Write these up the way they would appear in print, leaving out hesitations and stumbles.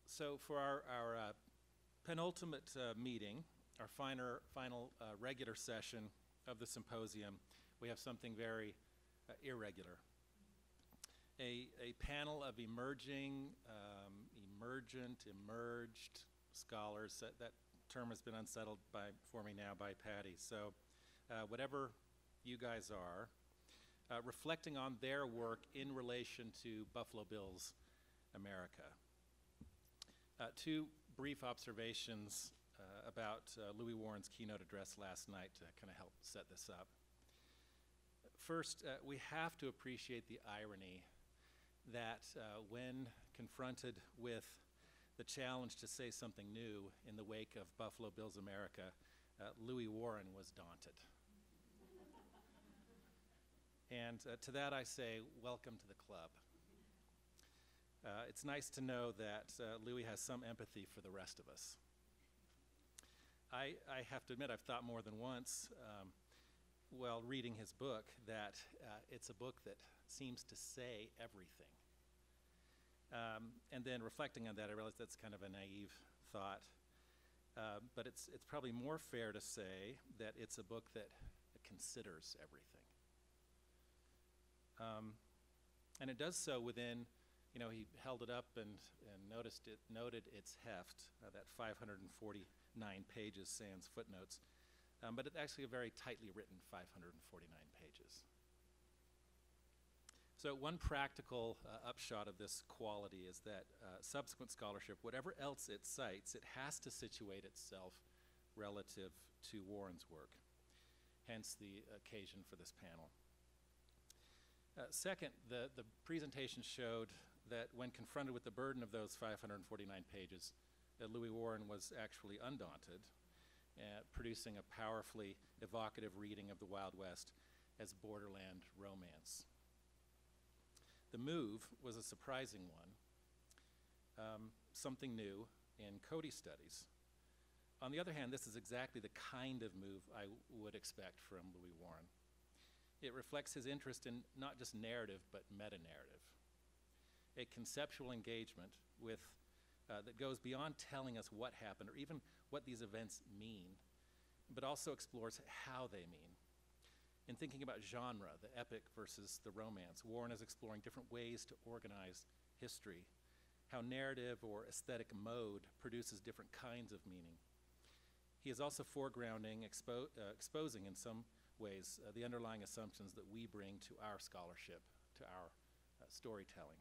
So for our penultimate meeting, our final regular session of the symposium, we have something very irregular. A panel of emerged scholars. That term has been unsettled for me now by Patty. So whatever you guys are, reflecting on their work in relation to Buffalo Bills America. Two brief observations about Louis Warren's keynote address last night to kind of help set this up. First, we have to appreciate the irony that when confronted with the challenge to say something new in the wake of Buffalo Bills America, Louis Warren was daunted. And to that I say, welcome to the club. It's nice to know that Louis has some empathy for the rest of us. I have to admit, I've thought more than once while reading his book that it's a book that seems to say everything. And then reflecting on that, I realized that's kind of a naive thought. But it's probably more fair to say that it's a book that considers everything. And it does so within, he held it up and noted its heft, that 549 pages sans footnotes. But it's actually a very tightly written 549 pages. So one practical upshot of this quality is that subsequent scholarship, whatever else it cites, it has to situate itself relative to Warren's work, hence the occasion for this panel. Second, the presentation showed that when confronted with the burden of those 549 pages, Louis Warren was actually undaunted, producing a powerfully evocative reading of the Wild West as borderland romance. The move was a surprising one, something new in Cody studies. On the other hand, this is exactly the kind of move I would expect from Louis Warren. It reflects his interest in not just narrative, but meta-narrative, a conceptual engagement with that goes beyond telling us what happened or even what these events mean, but also explores how they mean. In thinking about genre, the epic versus the romance, Warren is exploring different ways to organize history, how narrative or aesthetic mode produces different kinds of meaning. He is also foregrounding, exposing in some ways the underlying assumptions that we bring to our scholarship, to our storytelling.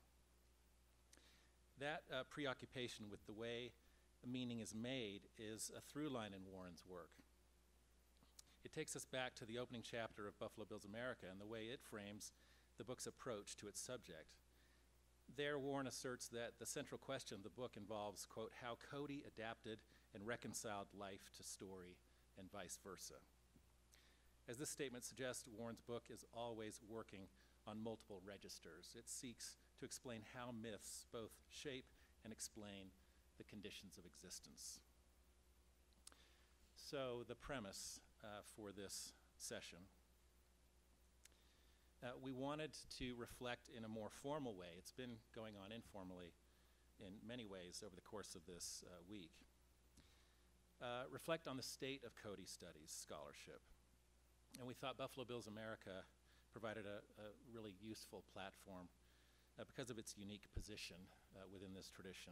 That preoccupation with the way meaning is made is a through line in Warren's work. It takes us back to the opening chapter of Buffalo Bills America and the way it frames the book's approach to its subject. There, Warren asserts that the central question of the book involves, quote, how Cody adapted and reconciled life to story and vice versa. As this statement suggests, Warren's book is always working on multiple registers. It seeks to explain how myths both shape and explain the conditions of existence. So the premise for this session. We wanted to reflect in a more formal way. It's been going on informally in many ways over the course of this week. Reflect on the state of Cody studies scholarship. And we thought Buffalo Bills America provided a really useful platform because of its unique position within this tradition.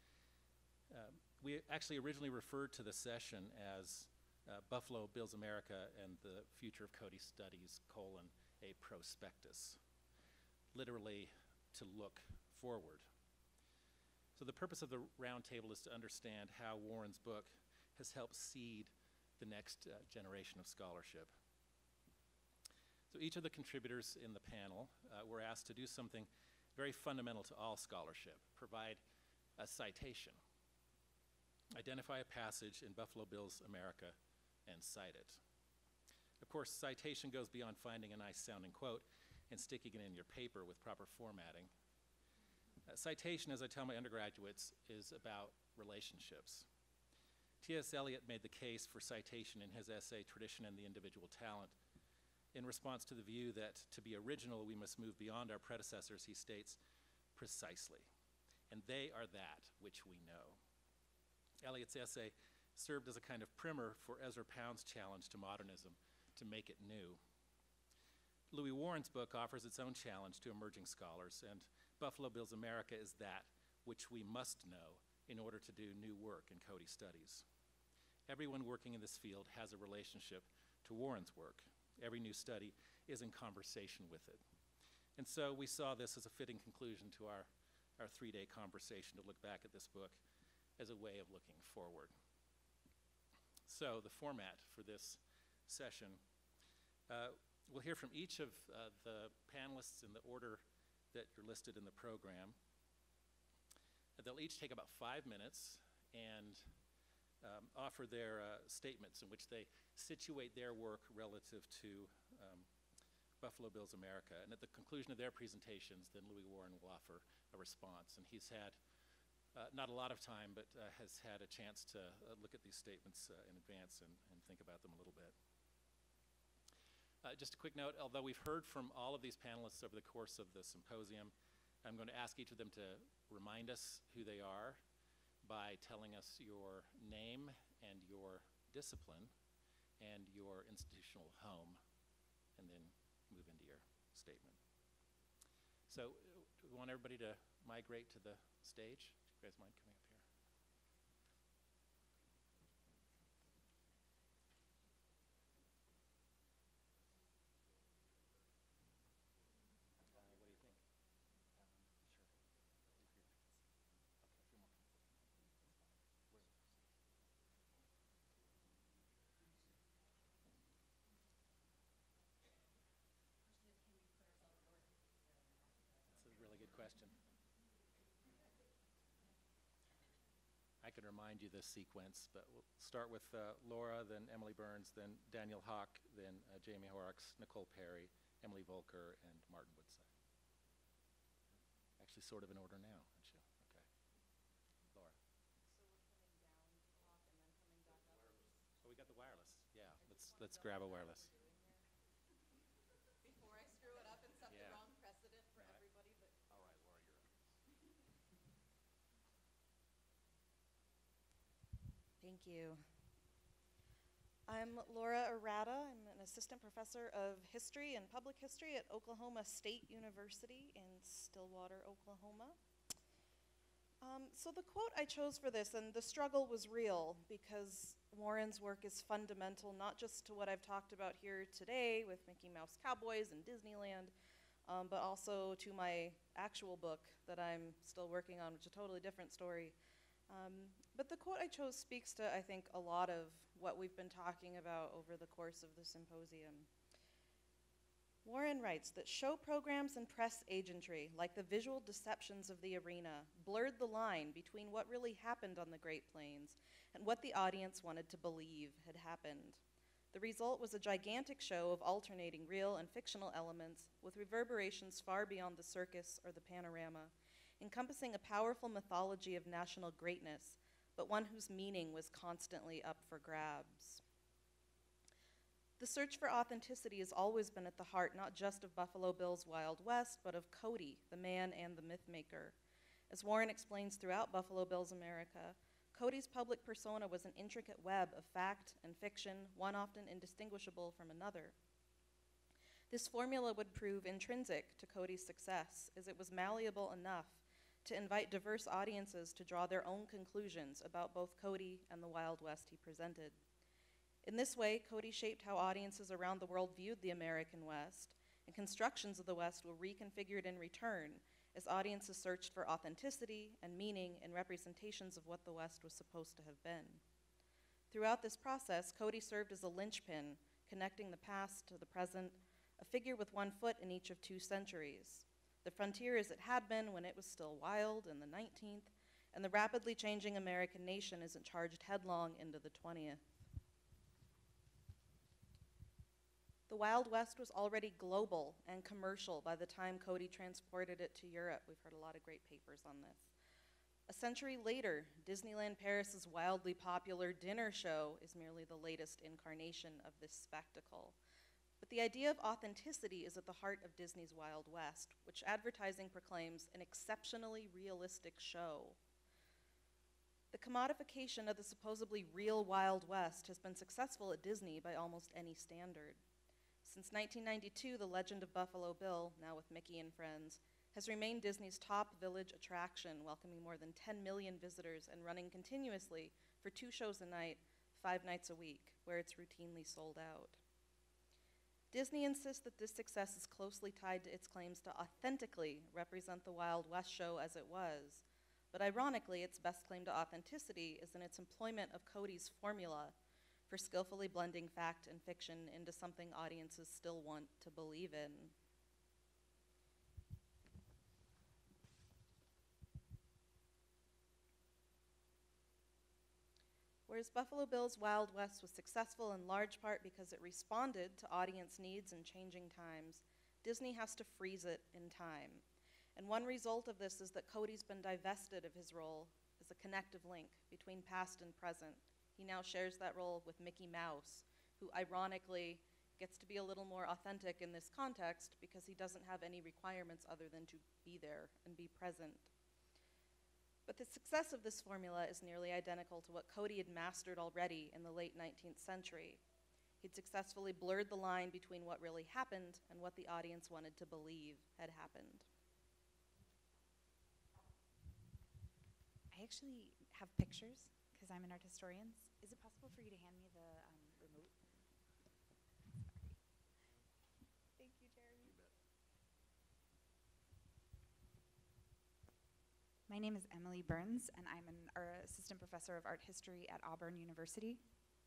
We actually originally referred to the session as Buffalo Bills America and the Future of Cody Studies, a prospectus, literally to look forward. So the purpose of the roundtable is to understand how Warren's book has helped seed the next generation of scholarship. So each of the contributors in the panel were asked to do something very fundamental to all scholarship, provide a citation, identify a passage in Buffalo Bills America, and cite it. Of course, citation goes beyond finding a nice sounding quote and sticking it in your paper with proper formatting. Citation, as I tell my undergraduates, is about relationships. T.S. Eliot made the case for citation in his essay, Tradition and the Individual Talent. In response to the view that to be original, we must move beyond our predecessors, he states, precisely. and they are that which we know. Eliot's essay served as a kind of primer for Ezra Pound's challenge to modernism, to make it new. Louis Warren's book offers its own challenge to emerging scholars, and Buffalo Bill's America is that which we must know in order to do new work in Coady studies. Everyone working in this field has a relationship to Warren's work. Every new study is in conversation with it. And so we saw this as a fitting conclusion to our 3-day conversation to look back at this book as a way of looking forward. So the format for this session, we'll hear from each of the panelists in the order that you're listed in the program. They'll each take about 5 minutes and offer their statements in which they situate their work relative to Buffalo Bill's America. And at the conclusion of their presentations, then Louis Warren will offer a response. And he's had not a lot of time, but has had a chance to look at these statements in advance and think about them a little bit. Just a quick note, although we've heard from all of these panelists over the course of the symposium, I'm going to ask each of them to remind us who they are by telling us your name and your discipline and your institutional home, and then move into your statement. So we want everybody to migrate to the stage. Do you guys mind coming up here? What do you think? That's a really good question. I can remind you the sequence, but we'll start with Laura, then Emily Burns, then Daniel Hawk, then Jamie Horrocks, Nicole Perry, Emily Volker, and Martin Woodside. Actually sort of in order now, aren't you? Okay. Laura. So we're coming down to talk and then coming back up? Oh, we got the wireless. Yeah, let's grab a wireless. Before I screw it up and set the wrong precedent for everybody. But All right, Laura, you're up. Thank you. I'm Laura Arata. I'm an assistant professor of history and public history at Oklahoma State University in Stillwater, Oklahoma. So the quote I chose for this, and the struggle was real because Warren's work is fundamental not just to what I've talked about here today with Mickey Mouse Cowboys and Disneyland, but also to my actual book that I'm still working on, which is a totally different story. But the quote I chose speaks to, I think, a lot of what we've been talking about over the course of the symposium. Warren writes that show programs and press agentry, like the visual deceptions of the arena, blurred the line between what really happened on the Great Plains and what the audience wanted to believe had happened. The result was a gigantic show of alternating real and fictional elements with reverberations far beyond the circus or the panorama, encompassing a powerful mythology of national greatness, but one whose meaning was constantly up for grabs. The search for authenticity has always been at the heart not just of Buffalo Bill's Wild West, but of Coady, the man and the mythmaker. As Warren explains throughout Buffalo Bill's America, Coady's public persona was an intricate web of fact and fiction, one often indistinguishable from another. This formula would prove intrinsic to Coady's success, as it was malleable enough to invite diverse audiences to draw their own conclusions about both Coady and the Wild West he presented. In this way, Coady shaped how audiences around the world viewed the American West, and constructions of the West were reconfigured in return as audiences searched for authenticity and meaning in representations of what the West was supposed to have been. Throughout this process, Coady served as a linchpin, connecting the past to the present, a figure with one foot in each of 2 centuries. The frontier as it had been when it was still wild in the 19th, and the rapidly changing American nation as it charged headlong into the 20th. The Wild West was already global and commercial by the time Coady transported it to Europe. We've heard a lot of great papers on this. A century later, Disneyland Paris's wildly popular dinner show is merely the latest incarnation of this spectacle. But the idea of authenticity is at the heart of Disney's Wild West, which advertising proclaims an exceptionally realistic show. The commodification of the supposedly real Wild West has been successful at Disney by almost any standard. Since 1992, the Legend of Buffalo Bill, now with Mickey and Friends, has remained Disney's top village attraction, welcoming more than 10 million visitors and running continuously for 2 shows a night, 5 nights a week, where it's routinely sold out. Disney insists that this success is closely tied to its claims to authentically represent the Wild West show as it was. But ironically, its best claim to authenticity is in its employment of Cody's formula for skillfully blending fact and fiction into something audiences still want to believe in. Whereas Buffalo Bill's Wild West was successful in large part because it responded to audience needs and changing times, Disney has to freeze it in time. And one result of this is that Cody's been divested of his role as a connective link between past and present. He now shares that role with Mickey Mouse, who ironically gets to be a little more authentic in this context because he doesn't have any requirements other than to be there and be present. But the success of this formula is nearly identical to what Cody had mastered already in the late 19th century. He'd successfully blurred the line between what really happened and what the audience wanted to believe had happened. I actually have pictures because I'm an art historian. Is it possible for you to hand me the remote? Sorry. Thank you, Jeremy. My name is Emily Burns, and I'm an assistant professor of art history at Auburn University.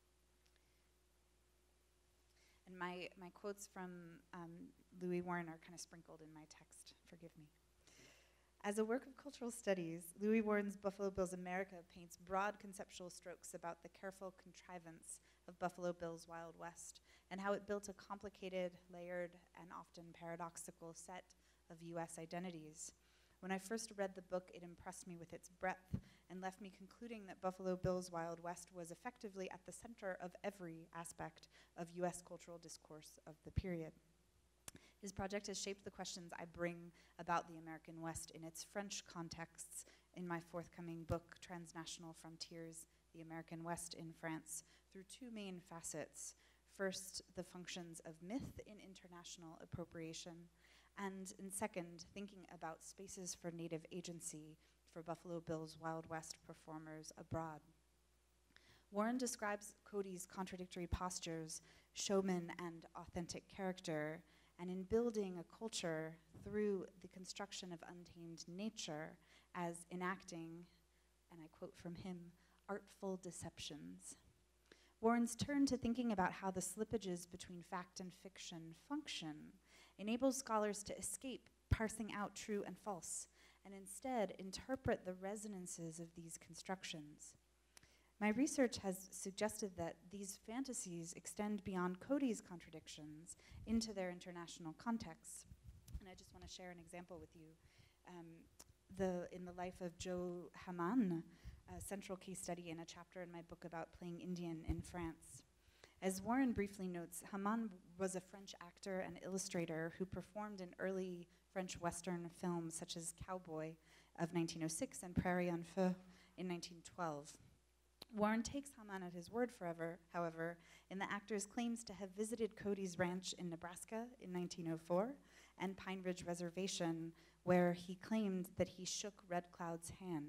And my quotes from Louis Warren are kind of sprinkled in my text. Forgive me. As a work of cultural studies, Louis Warren's Buffalo Bill's America paints broad conceptual strokes about the careful contrivance of Buffalo Bill's Wild West and how it built a complicated, layered, and often paradoxical set of U.S. identities. When I first read the book, it impressed me with its breadth and left me concluding that Buffalo Bill's Wild West was effectively at the center of every aspect of U.S. cultural discourse of the period. His project has shaped the questions I bring about the American West in its French contexts in my forthcoming book, Transnational Frontiers, The American West in France, through 2 main facets. First, the functions of myth in international appropriation, and in second, thinking about spaces for native agency for Buffalo Bill's Wild West performers abroad. Warren describes Cody's contradictory postures, showman and authentic character, and in building a culture through the construction of untamed nature as enacting, and I quote from him, artful deceptions. Warren's turn to thinking about how the slippages between fact and fiction function enables scholars to escape parsing out true and false, and instead interpret the resonances of these constructions. My research has suggested that these fantasies extend beyond Cody's contradictions into their international contexts. And I just want to share an example with you. In the life of Joe Hamon, a central case study in a chapter in my book about playing Indian in France. As Warren briefly notes, Hamon was a French actor and illustrator who performed in early French Western films such as Cowboy of 1906 and Prairie en Feu in 1912. Warren takes Hamon at his word however, in the actor's claims to have visited Cody's ranch in Nebraska in 1904 and Pine Ridge Reservation, where he claimed that he shook Red Cloud's hand.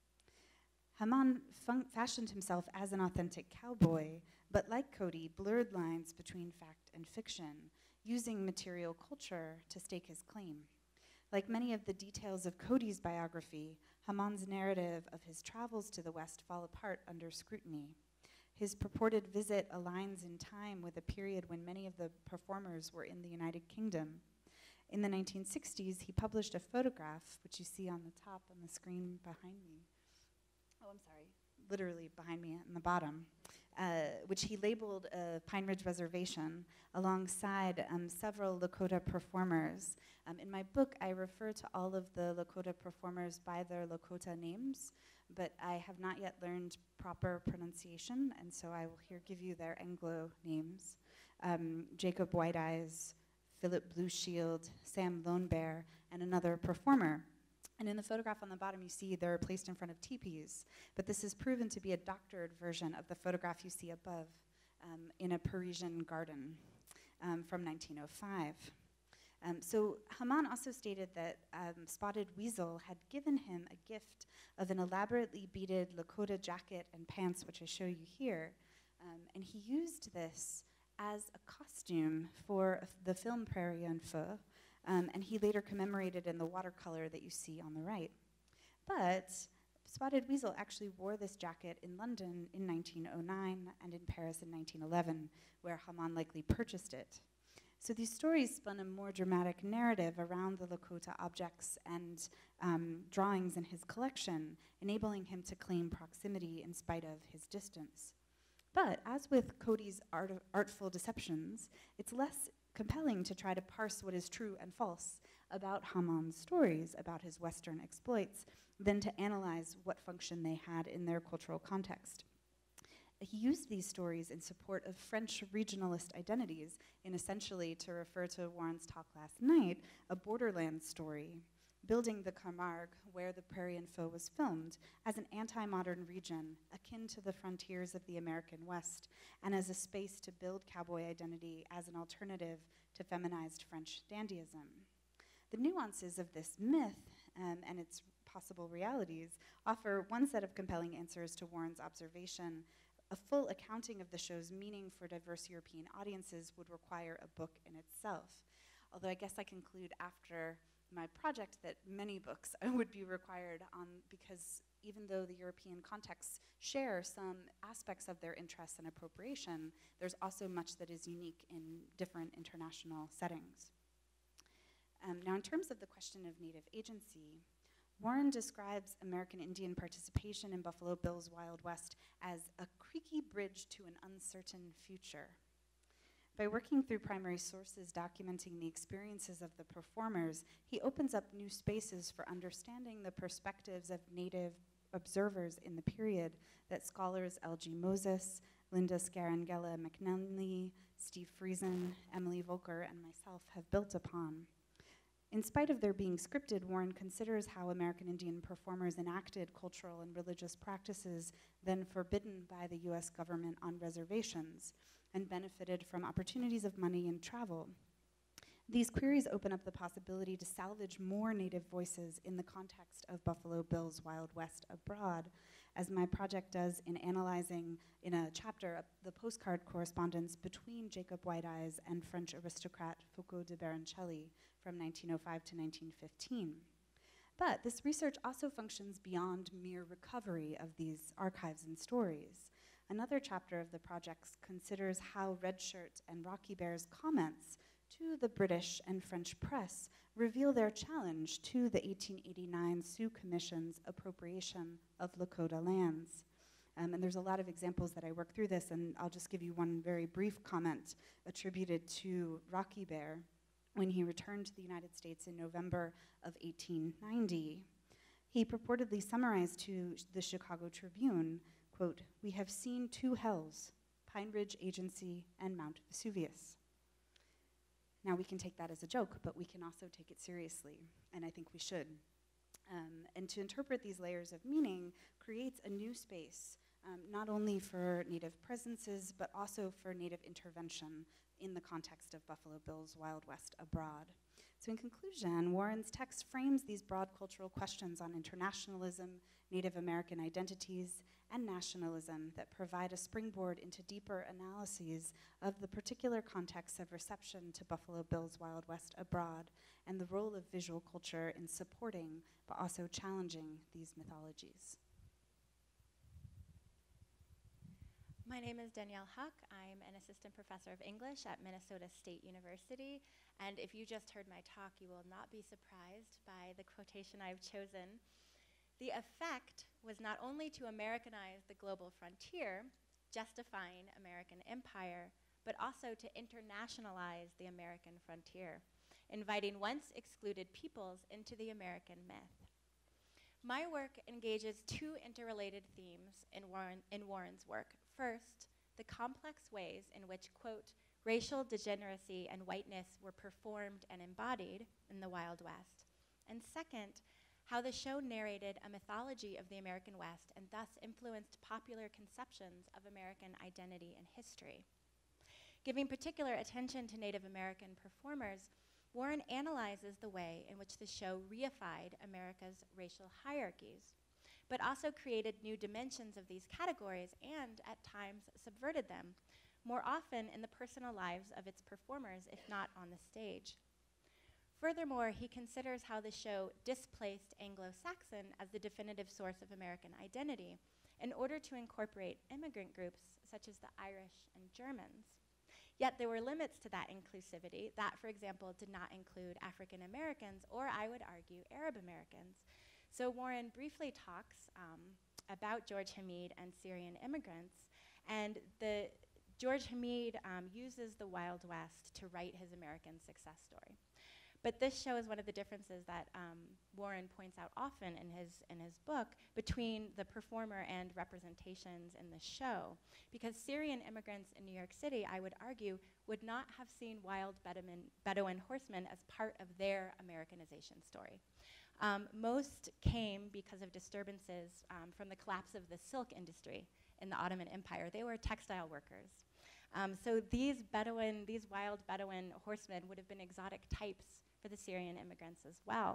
Hamon fashioned himself as an authentic cowboy, but like Cody, blurred lines between fact and fiction, using material culture to stake his claim. Like many of the details of Cody's biography, Hamon's narrative of his travels to the West fall apart under scrutiny. His purported visit aligns in time with a period when many of the performers were in the United Kingdom. In the 1960s, he published a photograph, which you see on the top on the screen behind me. Oh, I'm sorry, literally behind me on the bottom, which he labeled Pine Ridge Reservation alongside several Lakota performers. In my book, I refer to all of the Lakota performers by their Lakota names, but I have not yet learned proper pronunciation, and so I will here give you their Anglo names. Jacob White Eyes, Philip Blueshield, Sam Lone Bear, and another performer. And in the photograph on the bottom, you see they're placed in front of teepees. But this is proven to be a doctored version of the photograph you see above in a Parisian garden from 1905. So Haman also stated that Spotted Weasel had given him a gift of an elaborately beaded Lakota jacket and pants, which I show you here. And he used this as a costume for the film Prairie en Feu, and he later commemorated in the watercolor that you see on the right. But Spotted Weasel actually wore this jacket in London in 1909 and in Paris in 1911, where Haman likely purchased it. So these stories spun a more dramatic narrative around the Lakota objects and drawings in his collection, enabling him to claim proximity in spite of his distance. But as with Cody's artful deceptions, it's less compelling to try to parse what is true and false about Haman's stories, about his Western exploits, than to analyze what function they had in their cultural context. He used these stories in support of French regionalist identities, in essentially, to refer to Warren's talk last night, a borderland story, building the Camargue, where the Prairie en Feu was filmed, as an anti-modern region, akin to the frontiers of the American West, and as a space to build cowboy identity as an alternative to feminized French dandyism. The nuances of this myth and its possible realities offer one set of compelling answers to Warren's observation. A full accounting of the show's meaning for diverse European audiences would require a book in itself. Although I guess I conclude after my project that many books would be required because even though the European contexts share some aspects of their interests and appropriation, there's also much that is unique in different international settings. Now, in terms of the question of Native agency, Warren describes American Indian participation in Buffalo Bill's Wild West as a creaky bridge to an uncertain future. By working through primary sources documenting the experiences of the performers, he opens up new spaces for understanding the perspectives of Native observers in the period that scholars L.G. Moses, Linda Scarangella McNally, Steve Friesen, Emily Volker, and myself have built upon. In spite of their being scripted, Warren considers how American Indian performers enacted cultural and religious practices then forbidden by the US government on reservations and benefited from opportunities of money and travel. These queries open up the possibility to salvage more Native voices in the context of Buffalo Bill's Wild West abroad, as my project does in analyzing in a chapter the postcard correspondence between Jacob White Eyes and French aristocrat Foucault de Baroncelli from 1905 to 1915. But this research also functions beyond mere recovery of these archives and stories. Another chapter of the project considers how Redshirt and Rocky Bear's comments to the British and French press reveal their challenge to the 1889 Sioux Commission's appropriation of Lakota lands. And there's a lot of examples that I work through this, and I'll just give you one very brief comment attributed to Rocky Bear. When he returned to the United States in November of 1890, he purportedly summarized to the Chicago Tribune, quote, "We have seen two hells, Pine Ridge Agency and Mount Vesuvius." Now we can take that as a joke, but we can also take it seriously, and I think we should. And to interpret these layers of meaning creates a new space, not only for Native presences, but also for Native intervention in the context of Buffalo Bill's Wild West abroad. So in conclusion, Warren's text frames these broad cultural questions on internationalism, Native American identities, and nationalism that provide a springboard into deeper analyses of the particular context of reception to Buffalo Bill's Wild West abroad and the role of visual culture in supporting but also challenging these mythologies. My name is Danielle Huck. I'm an assistant professor of English at Minnesota State University. And if you just heard my talk, you will not be surprised by the quotation I've chosen. The effect was not only to Americanize the global frontier, justifying American empire, but also to internationalize the American frontier, inviting once excluded peoples into the American myth. My work engages two interrelated themes in Warren's work. First, the complex ways in which, quote, racial degeneracy and whiteness were performed and embodied in the Wild West. And second, how the show narrated a mythology of the American West and thus influenced popular conceptions of American identity and history. Giving particular attention to Native American performers, Warren analyzes the way in which the show reified America's racial hierarchies, but also created new dimensions of these categories and, at times, subverted them, more often in the personal lives of its performers, if not on the stage. Furthermore, he considers how the show displaced Anglo-Saxon as the definitive source of American identity in order to incorporate immigrant groups such as the Irish and Germans. Yet there were limits to that inclusivity. That, for example, did not include African Americans or, I would argue, Arab Americans. So Warren briefly talks about George Hamid and Syrian immigrants, and George Hamid uses the Wild West to write his American success story. But this shows one of the differences that Warren points out often in his book between the performer and representations in the show. Because Syrian immigrants in New York City, I would argue, would not have seen wild Bedouin horsemen as part of their Americanization story. Most came because of disturbances from the collapse of the silk industry in the Ottoman Empire. They were textile workers. So these wild Bedouin horsemen would have been exotic types for the Syrian immigrants as well.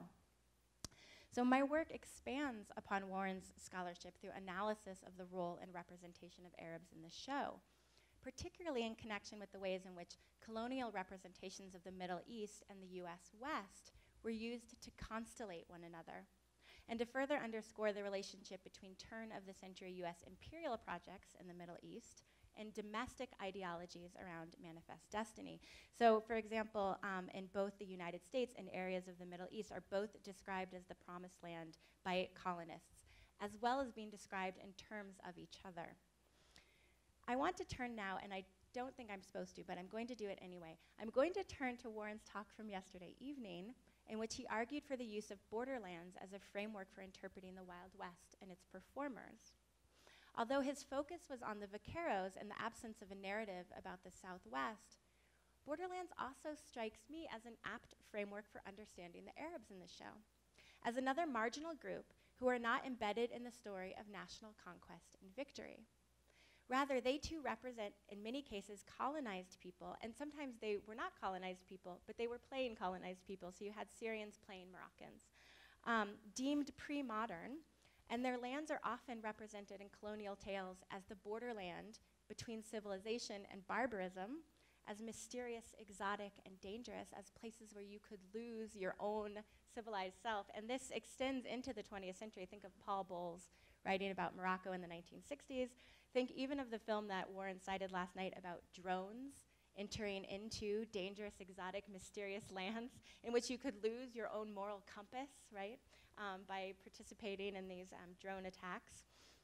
So my work expands upon Warren's scholarship through analysis of the role and representation of Arabs in the show, particularly in connection with the ways in which colonial representations of the Middle East and the US West were used to constellate one another, and to further underscore the relationship between turn-of-the-century US imperial projects in the Middle East and domestic ideologies around manifest destiny. So, for example, in both the United States and areas of the Middle East are both described as the promised land by colonists, as well as being described in terms of each other. I want to turn now, and I don't think I'm supposed to, but I'm going to do it anyway. I'm going to turn to Warren's talk from yesterday evening, in which he argued for the use of borderlands as a framework for interpreting the Wild West and its performers. Although his focus was on the vaqueros and the absence of a narrative about the Southwest, Borderlands also strikes me as an apt framework for understanding the Arabs in the show, as another marginal group who are not embedded in the story of national conquest and victory. Rather, they too represent, in many cases, colonized people, and sometimes they were not colonized people, but they were playing colonized people, so you had Syrians playing Moroccans, deemed pre-modern. And their lands are often represented in colonial tales as the borderland between civilization and barbarism, as mysterious, exotic, and dangerous, as places where you could lose your own civilized self. And this extends into the 20th century. Think of Paul Bowles writing about Morocco in the 1960s. Think even of the film that Warren cited last night about drones entering into dangerous, exotic, mysterious lands in which you could lose your own moral compass, right? By participating in these drone attacks.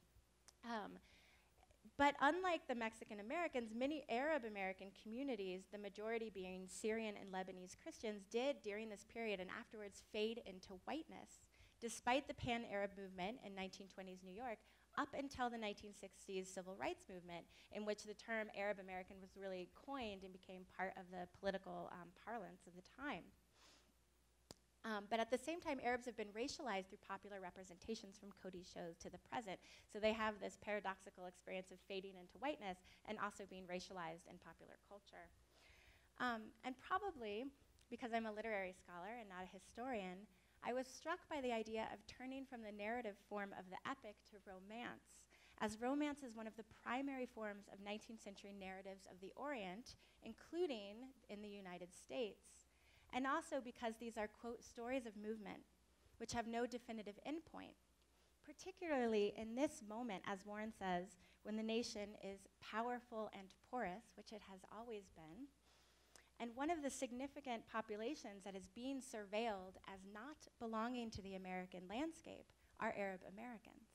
But unlike the Mexican Americans, many Arab American communities, the majority being Syrian and Lebanese Christians, did during this period and afterwards fade into whiteness, despite the Pan-Arab movement in 1920s New York, up until the 1960s civil rights movement, in which the term Arab American was really coined and became part of the political parlance of the time. But at the same time, Arabs have been racialized through popular representations from Cody's shows to the present. So they have this paradoxical experience of fading into whiteness and also being racialized in popular culture. And probably, because I'm a literary scholar and not a historian, I was struck by the idea of turning from the narrative form of the epic to romance, as romance is one of the primary forms of 19th century narratives of the Orient, including in the United States. And also because these are, quote, stories of movement, which have no definitive endpoint, particularly in this moment, as Warren says, when the nation is powerful and porous, which it has always been, and one of the significant populations that is being surveilled as not belonging to the American landscape are Arab Americans.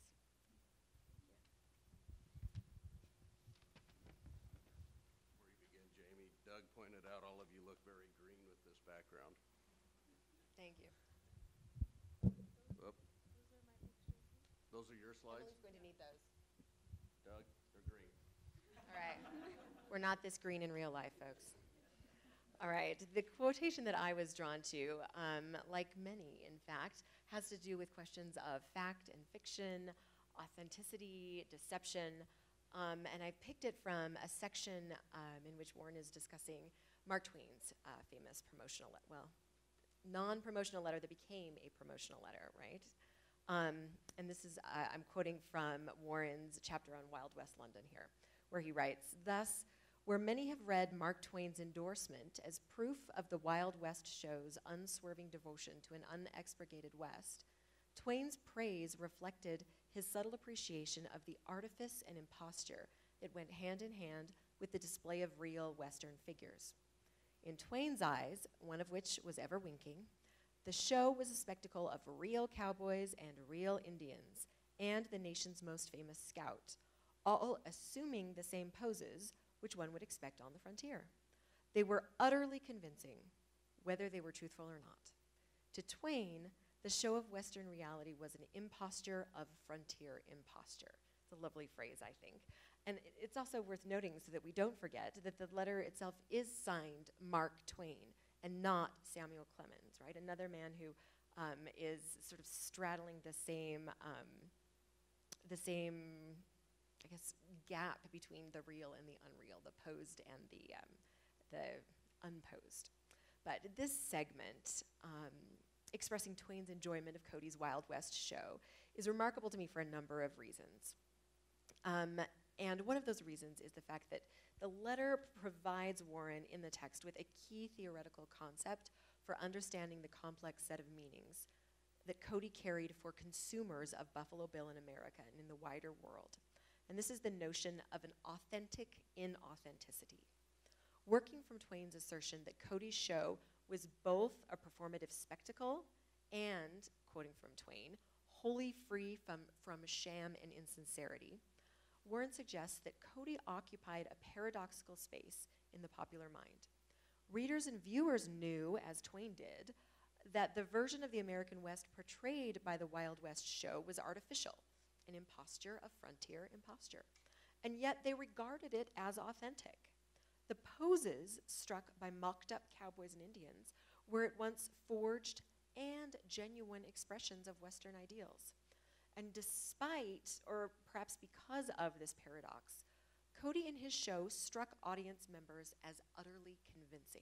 Before you begin, Jamie, Doug pointed out all of you look very green with this background. Thank you. Oop. Those are your slides? Emily's going to need those. Doug, they're green. All right. We're not this green in real life, folks. All right, the quotation that I was drawn to, like many, in fact, has to do with questions of fact and fiction, authenticity, deception, and I picked it from a section in which Warren is discussing Mark Twain's famous promotional, non-promotional letter that became a promotional letter, right? And this is, I'm quoting from Warren's chapter on Wild West London here, where he writes, "Thus, where many have read Mark Twain's endorsement as proof of the Wild West show's unswerving devotion to an unexpurgated West, Twain's praise reflected his subtle appreciation of the artifice and imposture that went hand in hand with the display of real Western figures. In Twain's eyes, one of which was ever winking, the show was a spectacle of real cowboys and real Indians, and the nation's most famous scout, all assuming the same poses which one would expect on the frontier. They were utterly convincing, whether they were truthful or not. To Twain, the show of Western reality was an imposture of frontier imposture." It's a lovely phrase, I think. And it's also worth noting, so that we don't forget, that the letter itself is signed Mark Twain and not Samuel Clemens, right? Another man who is sort of straddling the same, I guess, gap between the real and the unreal, the posed and the unposed. But this segment, expressing Twain's enjoyment of Cody's Wild West show, is remarkable to me for a number of reasons. And one of those reasons is the fact that the letter provides Warren in the text with a key theoretical concept for understanding the complex set of meanings that Cody carried for consumers of Buffalo Bill in America and in the wider world. And this is the notion of an authentic inauthenticity. Working from Twain's assertion that Cody's show was both a performative spectacle and, quoting from Twain, wholly free from sham and insincerity, Warren suggests that Cody occupied a paradoxical space in the popular mind. Readers and viewers knew, as Twain did, that the version of the American West portrayed by the Wild West show was artificial, an imposture of frontier imposture, and yet they regarded it as authentic. The poses struck by mocked-up cowboys and Indians were at once forged and genuine expressions of Western ideals. And despite, or perhaps because of this paradox, Cody in his show struck audience members as utterly convincing.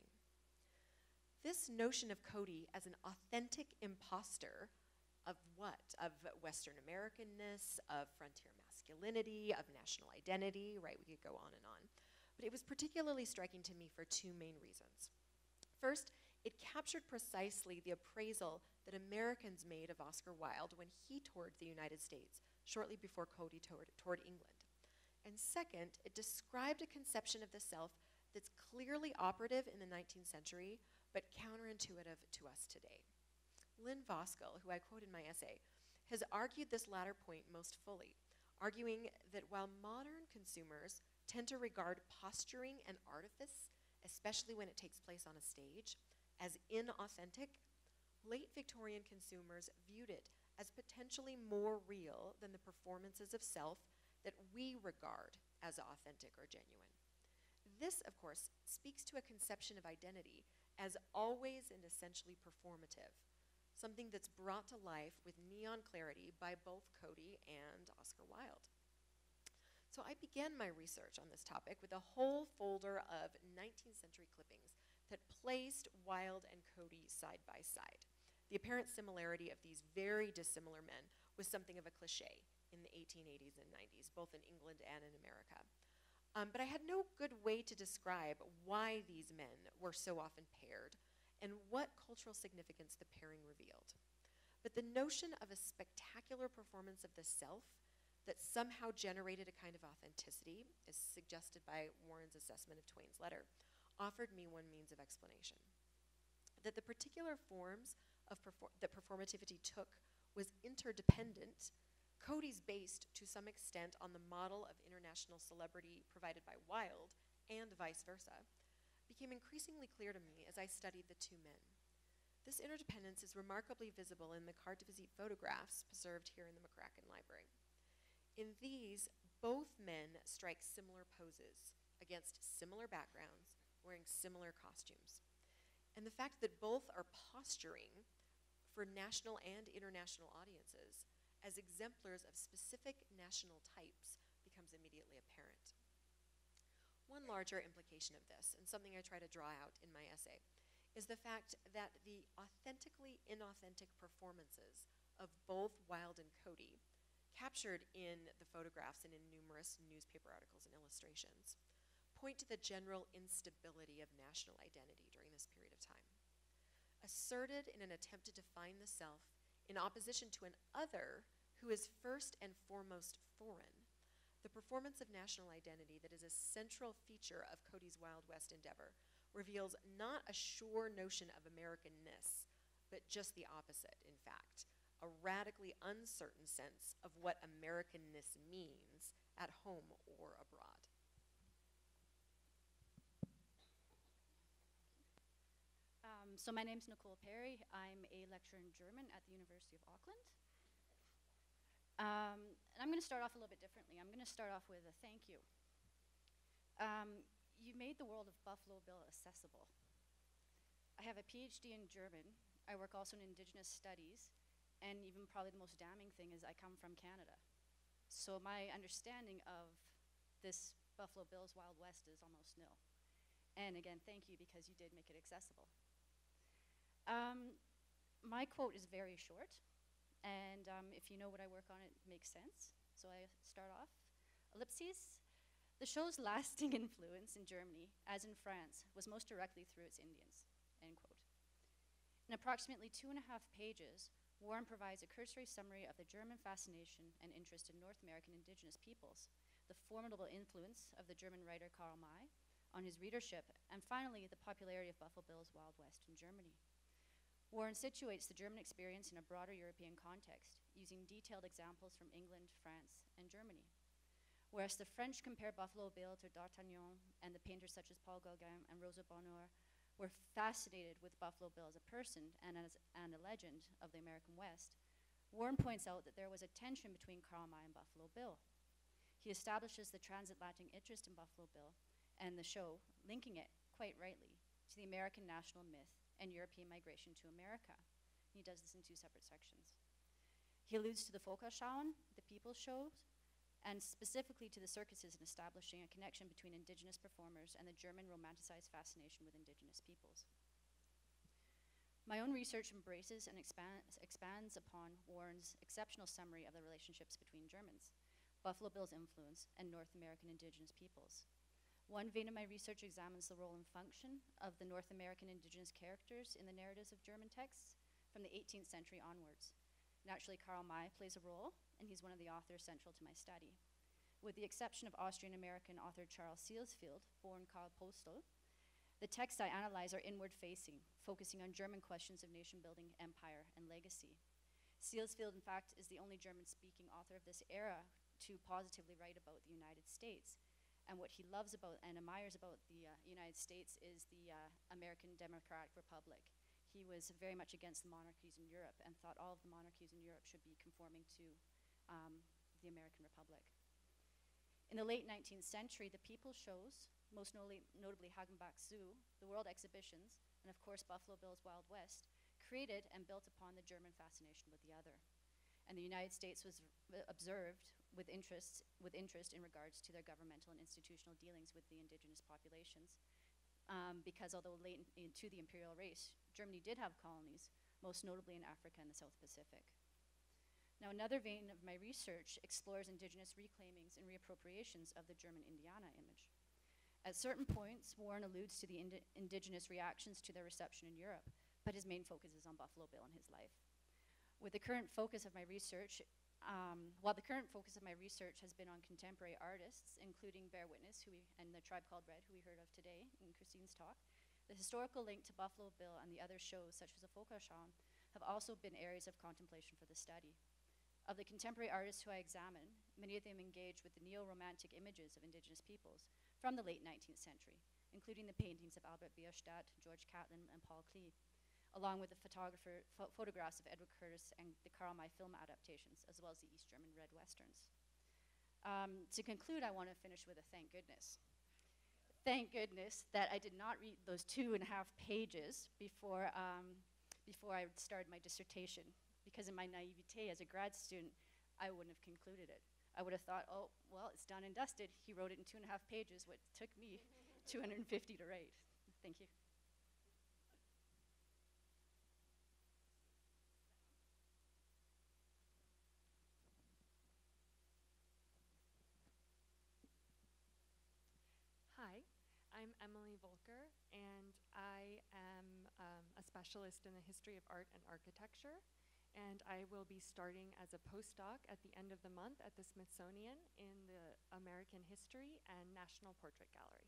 This notion of Cody as an authentic imposter of what? Of Western Americanness, of frontier masculinity, of national identity, right? We could go on and on. But it was particularly striking to me for two main reasons. First, it captured precisely the appraisal that Americans made of Oscar Wilde when he toured the United States, shortly before Cody toured England. And second, it described a conception of the self that's clearly operative in the 19th century, but counterintuitive to us today. Lynn Voskuil, who I quote in my essay, has argued this latter point most fully, arguing that while modern consumers tend to regard posturing and artifice, especially when it takes place on a stage, as inauthentic, late Victorian consumers viewed it as potentially more real than the performances of self that we regard as authentic or genuine. This, of course, speaks to a conception of identity as always and essentially performative, something that's brought to life with neon clarity by both Cody and Oscar Wilde. So I began my research on this topic with a whole folder of 19th century clippings that placed Wilde and Cody side by side. The apparent similarity of these very dissimilar men was something of a cliche in the 1880s and 90s, both in England and in America. But I had no good way to describe why these men were so often paired and what cultural significance the pairing revealed. But the notion of a spectacular performance of the self that somehow generated a kind of authenticity, as suggested by Warren's assessment of Twain's letter, offered me one means of explanation. That the particular forms of that performativity took was interdependent. Cody's based to some extent on the model of international celebrity provided by Wilde, and vice versa, became increasingly clear to me as I studied the two men. This interdependence is remarkably visible in the carte de visite photographs preserved here in the McCracken Library. In these, both men strike similar poses against similar backgrounds, wearing similar costumes. And the fact that both are posturing for national and international audiences as exemplars of specific national types becomes immediately apparent. One larger implication of this, and something I try to draw out in my essay, is the fact that the authentically inauthentic performances of both Wilde and Cody, captured in the photographs and in numerous newspaper articles and illustrations, point to the general instability of national identity during this period of time. Asserted in an attempt to define the self in opposition to an other who is first and foremost foreign, the performance of national identity that is a central feature of Cody's Wild West endeavor reveals not a sure notion of Americanness, but just the opposite, in fact, a radically uncertain sense of what Americanness means at home or abroad. So my name's Nicole Perry. I'm a lecturer in German at the University of Auckland. And I'm going to start off a little bit differently. I'm going to start off with a thank you. You made the world of Buffalo Bill accessible. I have a PhD in German. I work also in Indigenous studies. And even probably the most damning thing is I come from Canada. So my understanding of this Buffalo Bill's Wild West is almost nil. And again, thank you because you did make it accessible. My quote is very short, and if you know what I work on, it makes sense. So I start off, ellipses. The show's lasting influence in Germany, as in France, was most directly through its Indians, end quote. In approximately 2.5 pages, Warren provides a cursory summary of the German fascination and interest in North American indigenous peoples, the formidable influence of the German writer Karl May on his readership, and finally, the popularity of Buffalo Bill's Wild West in Germany. Warren situates the German experience in a broader European context, using detailed examples from England, France, and Germany. Whereas the French compare Buffalo Bill to D'Artagnan, and the painters such as Paul Gauguin and Rosa Bonheur were fascinated with Buffalo Bill as a person and as a legend of the American West, Warren points out that there was a tension between Karl May and Buffalo Bill. He establishes the transatlantic interest in Buffalo Bill and the show, linking it, quite rightly, to the American national myth and European migration to America. He does this in 2 separate sections. He alludes to the Volkersschauen, the people's shows, and specifically to the circuses in establishing a connection between indigenous performers and the German romanticized fascination with indigenous peoples. My own research embraces and expands upon Warren's exceptional summary of the relationships between Germans, Buffalo Bill's influence, and North American indigenous peoples. One vein of my research examines the role and function of the North American indigenous characters in the narratives of German texts from the 18th century onwards. Naturally, Karl May plays a role, and he's one of the authors central to my study. With the exception of Austrian-American author Charles Sealsfield, born Karl Postel, the texts I analyze are inward-facing, focusing on German questions of nation-building, empire, and legacy. Sealsfield, in fact, is the only German-speaking author of this era to positively write about the United States. And what he loves about and admires about the United States is the American Democratic Republic. He was very much against the monarchies in Europe and thought all of the monarchies in Europe should be conforming to the American Republic. In the late 19th century, the People's shows, most notably Hagenbach Zoo, the World Exhibitions, and of course Buffalo Bill's Wild West, created and built upon the German fascination with the other. And the United States was observed with interest in regards to their governmental and institutional dealings with the indigenous populations. Because although late into the imperial race, Germany did have colonies, most notably in Africa and the South Pacific. Now, another vein of my research explores indigenous reclaimings and reappropriations of the German Indiana image. At certain points, Warren alludes to the indigenous reactions to their reception in Europe, but his main focus is on Buffalo Bill and his life. With the current focus of my research, while the current focus of my research has been on contemporary artists, including Bear Witness and the Tribe Called Red, who we heard of today in Christine's talk, the historical link to Buffalo Bill and the other shows, such as the Volkersschauen, have also been areas of contemplation for the study. Of the contemporary artists who I examine, many of them engage with the neo-romantic images of indigenous peoples from the late 19th century, including the paintings of Albert Bierstadt, George Catlin, and Paul Klee, along with the photographs of Edward Curtis and the Karl May film adaptations, as well as the East German Red Westerns. To conclude, I want to finish with a thank goodness. thank goodness that I did not read those 2.5 pages before I started my dissertation, because in my naivete as a grad student, I wouldn't have concluded it. I would have thought, oh, well, it's done and dusted. He wrote it in 2.5 pages, what took me 250 to write. Thank you. Hi, I'm Emily Volker, and I am a specialist in the history of art and architecture, and I will be starting as a postdoc at the end of the month at the Smithsonian in the American History and National Portrait Gallery.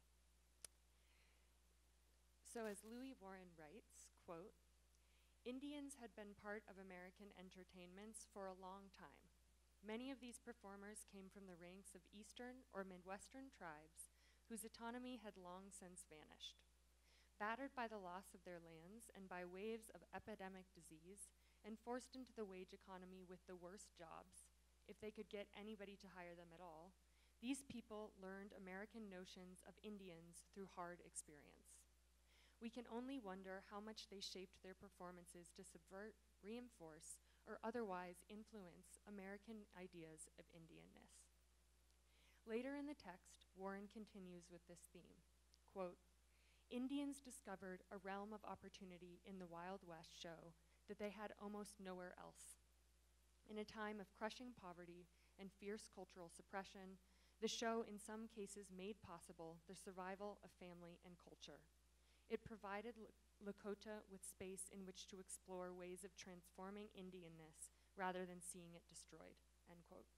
So as Louis Warren writes, quote, "Indians had been part of American entertainments for a long time. Many of these performers came from the ranks of Eastern or Midwestern tribes whose autonomy had long since vanished. Battered by the loss of their lands and by waves of epidemic disease, and forced into the wage economy with the worst jobs, if they could get anybody to hire them at all, these people learned American notions of Indians through hard experience. We can only wonder how much they shaped their performances to subvert, reinforce, or otherwise influence American ideas of Indianness." Later in the text, Warren continues with this theme, quote, "Indians discovered a realm of opportunity in the Wild West show that they had almost nowhere else. In a time of crushing poverty and fierce cultural suppression, the show in some cases made possible the survival of family and culture. It provided Lakota with space in which to explore ways of transforming Indianness rather than seeing it destroyed," end quote.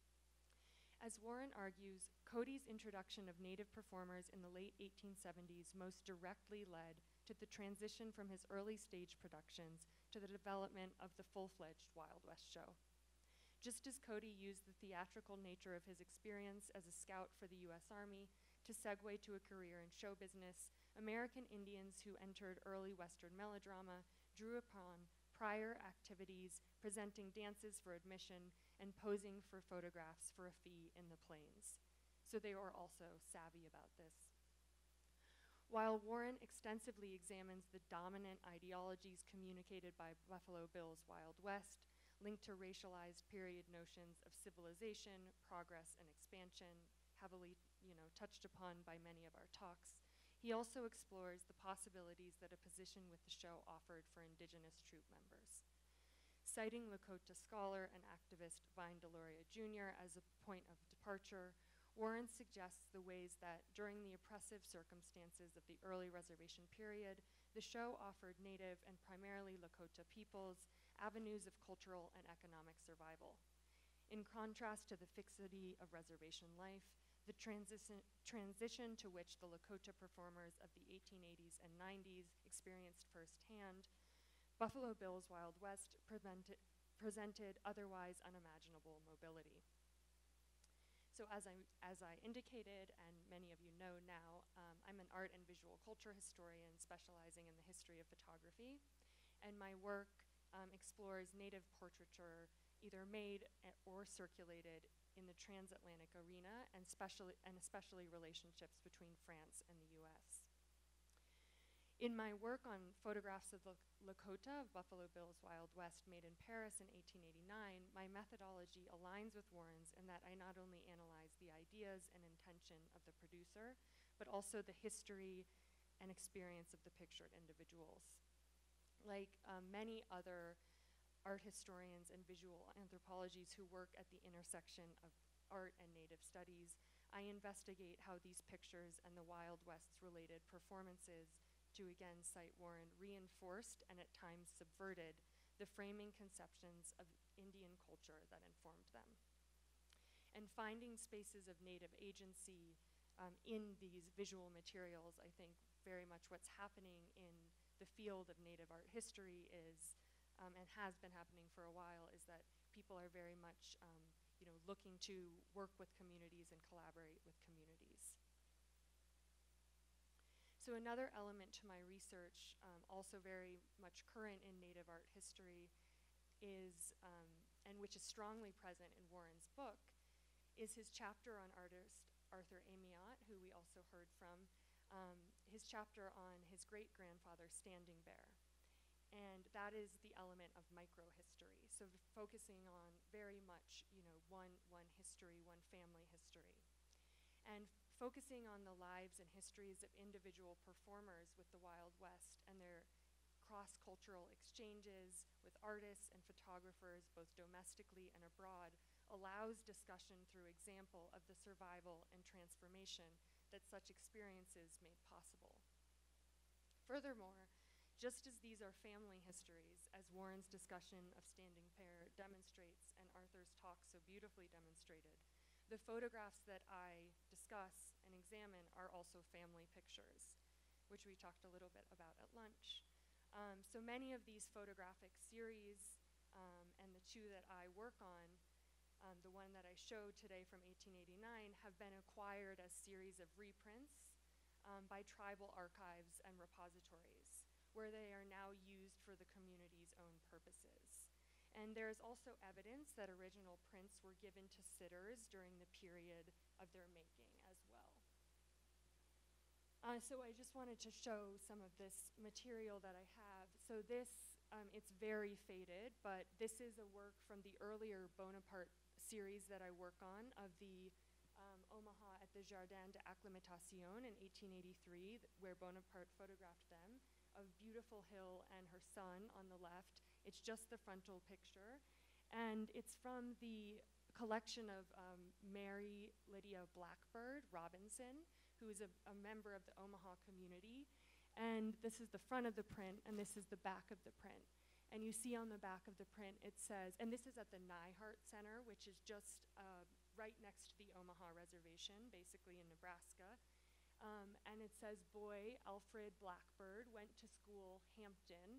As Warren argues, Cody's introduction of Native performers in the late 1870s most directly led to the transition from his early stage productions to the development of the full-fledged Wild West show. Just as Cody used the theatrical nature of his experience as a scout for the US Army to segue to a career in show business, American Indians who entered early Western melodrama drew upon prior activities, presenting dances for admission and posing for photographs for a fee in the plains. So they were also savvy about this. While Warren extensively examines the dominant ideologies communicated by Buffalo Bill's Wild West, linked to racialized period notions of civilization, progress, and expansion, heavily touched upon by many of our talks, he also explores the possibilities that a position with the show offered for Indigenous troupe members. Citing Lakota scholar and activist Vine Deloria Jr. as a point of departure, Warren suggests the ways that during the oppressive circumstances of the early reservation period, the show offered Native and primarily Lakota peoples avenues of cultural and economic survival. In contrast to the fixity of reservation life, the transition to which the Lakota performers of the 1880s and 90s experienced firsthand, Buffalo Bill's Wild West presented otherwise unimaginable mobility. So as I indicated, and many of you know now, I'm an art and visual culture historian specializing in the history of photography, and my work explores Native portraiture either made or circulated in the transatlantic arena, and especially relationships between France and the US. In my work on photographs of Lakota of Buffalo Bill's Wild West made in Paris in 1889, my methodology aligns with Warren's in that I not only analyze the ideas and intention of the producer, but also the history and experience of the pictured individuals. Like many other art historians and visual anthropologists who work at the intersection of art and Native studies, I investigate how these pictures and the Wild West's related performances, to again cite Warren, reinforced and at times subverted the framing conceptions of Indian culture that informed them. And finding spaces of Native agency in these visual materials, I think very much what's happening in the field of Native art history is, and has been happening for a while, is that people are very much looking to work with communities and collaborate with communities. So another element to my research, also very much current in Native art history, is, and which is strongly present in Warren's book, is his chapter on artist Arthur Amiot, who we also heard from, his chapter on his great-grandfather Standing Bear. And that is the element of microhistory. So focusing on very much, one history, one family history. And focusing on the lives and histories of individual performers with the Wild West and their cross-cultural exchanges with artists and photographers, both domestically and abroad, allows discussion through example of the survival and transformation that such experiences made possible. Furthermore, just as these are family histories, as Warren's discussion of Standing Bear demonstrates and Arthur's talk so beautifully demonstrated, the photographs that I discuss and examine are also family pictures, which we talked a little bit about at lunch. So many of these photographic series and the two that I work on, the one that I showed today from 1889, have been acquired as series of reprints by tribal archives and repositories, where they are now used for the community's own purposes. And there is also evidence that original prints were given to sitters during the period of their making as well. So I just wanted to show some of this material that I have. So this, it's very faded, but this is a work from the earlier Bonaparte series that I work on of the Omaha at the Jardin d'Acclimatation in 1883, where Bonaparte photographed them, of beautiful Hill and her son on the left. It's just the frontal picture. And it's from the collection of Mary Lydia Blackbird Robinson, who is a member of the Omaha community. And this is the front of the print, and this is the back of the print. And you see on the back of the print, it says, and this is at the Nyhart Center, which is just right next to the Omaha Reservation, basically in Nebraska. And it says, boy, Alfred Blackbird, went to school, Hampton.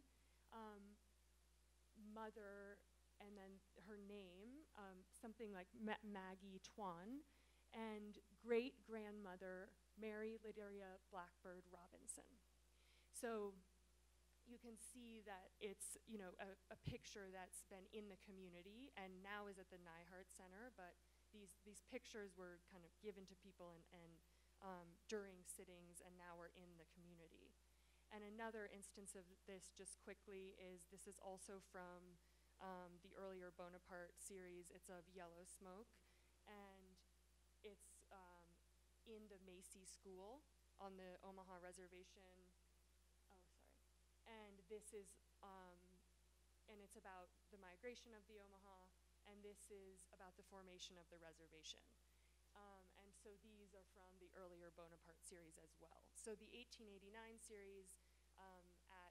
Mother, and then her name, something like Maggie Twan, and great-grandmother, Mary Lydia Blackbird Robinson. So you can see that it's, a picture that's been in the community and now is at the Nyhart Center, but these pictures were kind of given to people and during sittings and now are in the community. And another instance of this, just quickly, is this is also from the earlier Bonaparte series. It's of Yellow Smoke, and it's in the Macy School on the Omaha Reservation. Oh, sorry. And this is, and it's about the migration of the Omaha, and this is about the formation of the reservation. And so these are from the earlier Bonaparte series as well. So the 1889 series at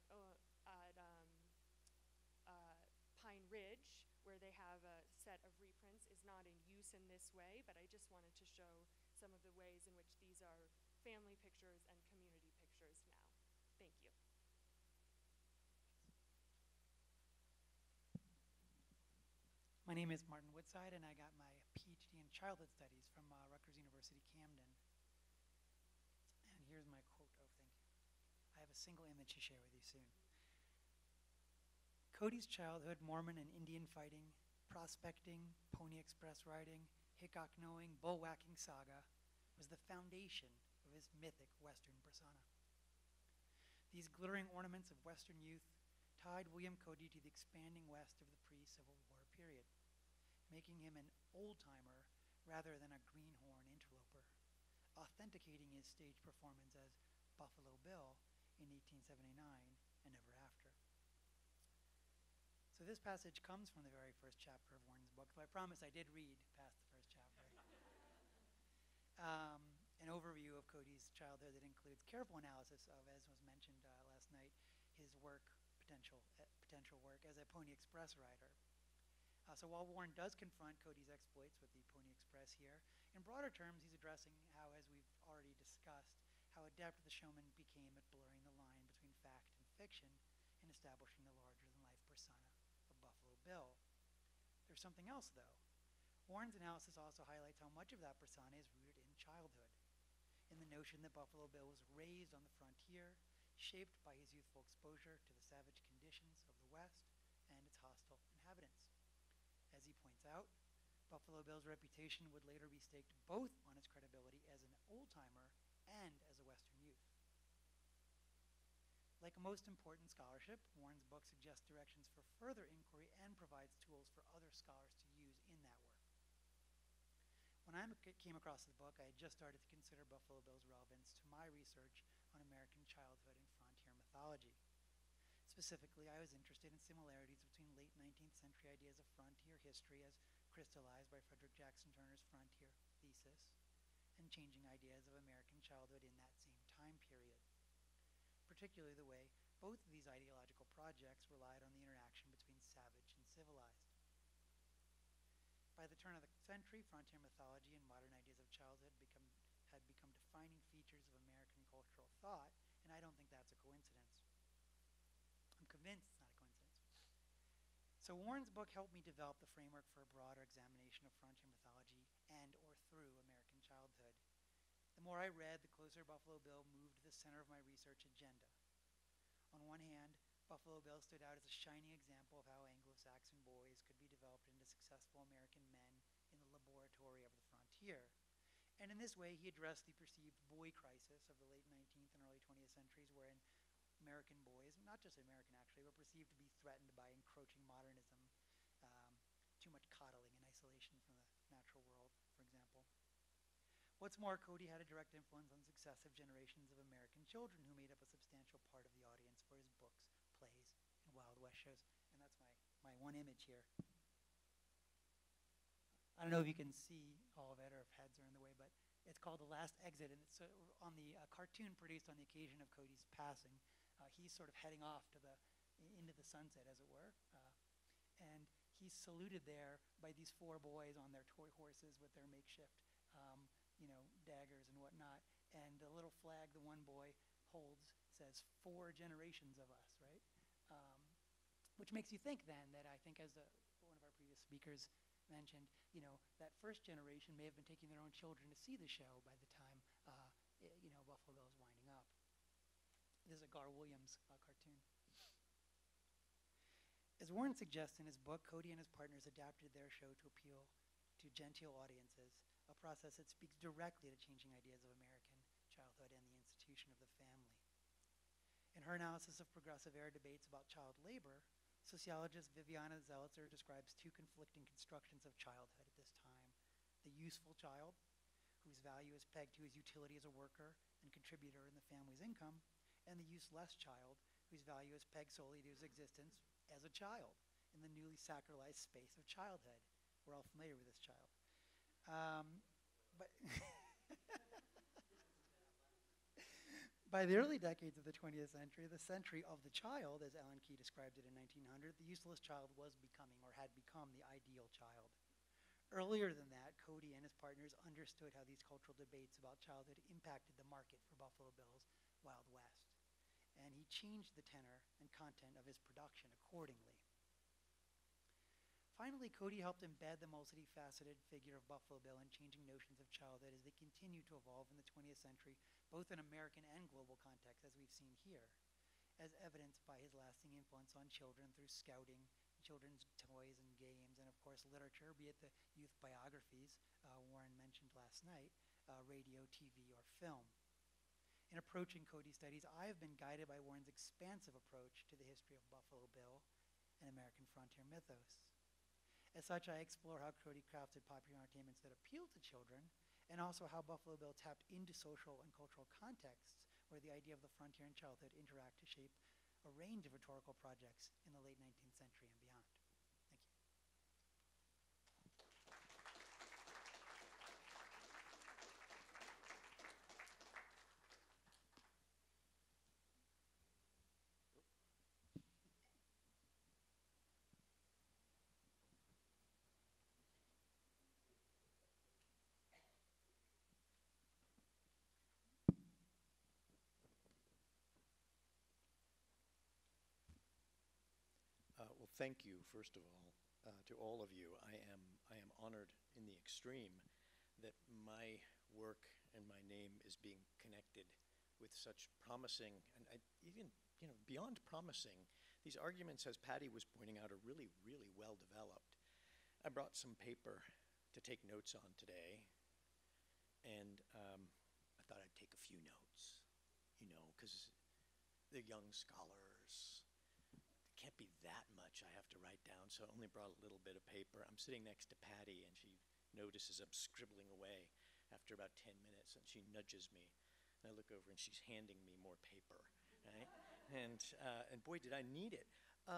Pine Ridge, where they have a set of reprints, is not in use in this way, but I just wanted to show some of the ways in which these are family pictures and community pictures now. Thank you. My name is Martin Woodside, and I got my PhD in childhood studies from Rutgers University, Camden. And here's my quote. Oh, thank you. I have a single image to share with you soon. Cody's childhood Mormon and Indian fighting, prospecting, Pony Express riding, Hickok-knowing, bull-whacking saga was the foundation of his mythic Western persona. These glittering ornaments of Western youth tied William Cody to the expanding West of the pre-Civil War period, making him an old-timer rather than a greenhorn interloper, authenticating his stage performance as Buffalo Bill in 1879 and ever after. So this passage comes from the very first chapter of Warren's book, though I promise I did read past the first chapter. An overview of Cody's childhood that includes careful analysis of, as was mentioned last night, his work, potential work as a Pony Express rider. So while Warren does confront Cody's exploits with the Pony Express here, in broader terms, he's addressing how, as we've already discussed, how adept the showman became at blurring the line between fact and fiction in establishing the larger-than-life persona of Buffalo Bill. There's something else, though. Warren's analysis also highlights how much of that persona is rooted in childhood, in the notion that Buffalo Bill was raised on the frontier, shaped by his youthful exposure to the savage conditions of the West and its hostile inhabitants. As he points out, Buffalo Bill's reputation would later be staked both on his credibility as an old-timer and as a Western youth. Like most important scholarship, Warren's book suggests directions for further inquiry and provides tools for other scholars to use in that work. When I came across the book, I had just started to consider Buffalo Bill's relevance to my research on American childhood and frontier mythology. Specifically, I was interested in similarities between late 19th century ideas of frontier history as crystallized by Frederick Jackson Turner's Frontier thesis and changing ideas of American childhood in that same time period. Particularly the way both of these ideological projects relied on the interaction between savage and civilized. By the turn of the century, frontier mythology and modern ideas of childhood had become defining features of American cultural thought, and I don't think that's a coincidence. I'm convinced it's not a coincidence. So Warren's book helped me develop the framework for a broader examination of frontier mythology and or through American childhood. The more I read, the closer Buffalo Bill moved to the center of my research agenda. On one hand, Buffalo Bill stood out as a shining example of how Anglo-Saxon boys could be developed into successful American men in the laboratory of the frontier. And in this way, he addressed the perceived boy crisis of the late 19th and early 20th centuries, wherein American boys, not just American actually, were perceived to be threatened by encroaching modernism, too much coddling and isolation from the natural world, for example. What's more, Cody had a direct influence on successive generations of American children who made up a substantial part of the audience for his books, plays, and Wild West shows. And that's my one image here. I don't know if you can see all of it or if heads are in the way, but it's called The Last Exit, and it's on the cartoon produced on the occasion of Cody's passing. He's sort of heading off to into the sunset, as it were. And he's saluted there by these four boys on their toy horses with their makeshift daggers and whatnot. And the little flag the one boy holds says 4 generations of us, right? Which makes you think then that I think, as one of our previous speakers mentioned, that first generation may have been taking their own children to see the show by the time, Buffalo Bill is winding up. This is a Gar Williams cartoon. As Warren suggests in his book, Cody and his partners adapted their show to appeal to genteel audiences, a process that speaks directly to changing ideas of American childhood and the institution of the family. In her analysis of progressive era debates about child labor, sociologist Viviana Zelizer describes 2 conflicting constructions of childhood at this time: the useful child, whose value is pegged to his utility as a worker and contributor in the family's income, and the useless child, whose value is pegged solely to his existence as a child in the newly sacralized space of childhood. We're all familiar with this child. But by the early decades of the 20th century, the century of the child, as Alan Key described it in 1900, the useless child was becoming or had become the ideal child. Earlier than that, Cody and his partners understood how these cultural debates about childhood impacted the market for Buffalo Bill's Wild West, and he changed the tenor and content of his production accordingly. Finally, Cody helped embed the multifaceted figure of Buffalo Bill in changing notions of childhood as they continue to evolve in the 20th century, both in American and global context, as we've seen here, as evidenced by his lasting influence on children through scouting, children's toys and games, and of course literature, be it the youth biographies Warren mentioned last night, radio, TV, or film. In approaching Cody's studies, I have been guided by Warren's expansive approach to the history of Buffalo Bill and American frontier mythos. As such, I explore how Cody crafted popular entertainments that appealed to children, and also how Buffalo Bill tapped into social and cultural contexts where the idea of the frontier and childhood interact to shape a range of rhetorical projects in the late 19th century and beyond. Thank you. Well, thank you, first of all, to all of you. I am honored in the extreme that my work and my name is being connected with such promising, and even beyond promising, these arguments, as Patty was pointing out, are really, really well developed. I brought some paper to take notes on today, and I thought I'd take a few notes, because the young scholars. It can't be that much I have to write down, so I only brought a little bit of paper. I'm sitting next to Patty, and she notices I'm scribbling away after about 10 minutes, and she nudges me. And I look over, and she's handing me more paper, right? And boy, did I need it.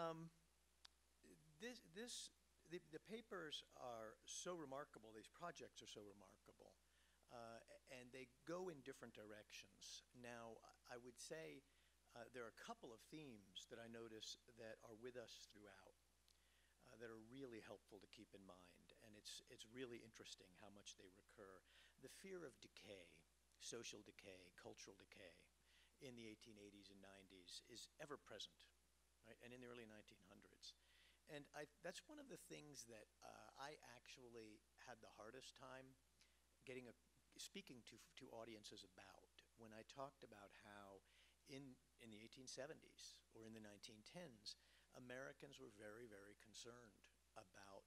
The papers are so remarkable, these projects are so remarkable, and they go in different directions. Now, I would say there are a couple of themes that I notice that are with us throughout that are really helpful to keep in mind, and it's really interesting how much they recur. The fear of decay, social decay, cultural decay in the 1880s and 90s is ever present, right? And in the early 1900s. And that's one of the things that I actually had the hardest time speaking to audiences about when I talked about how in the 1870s or in the 1910s, Americans were very, very concerned about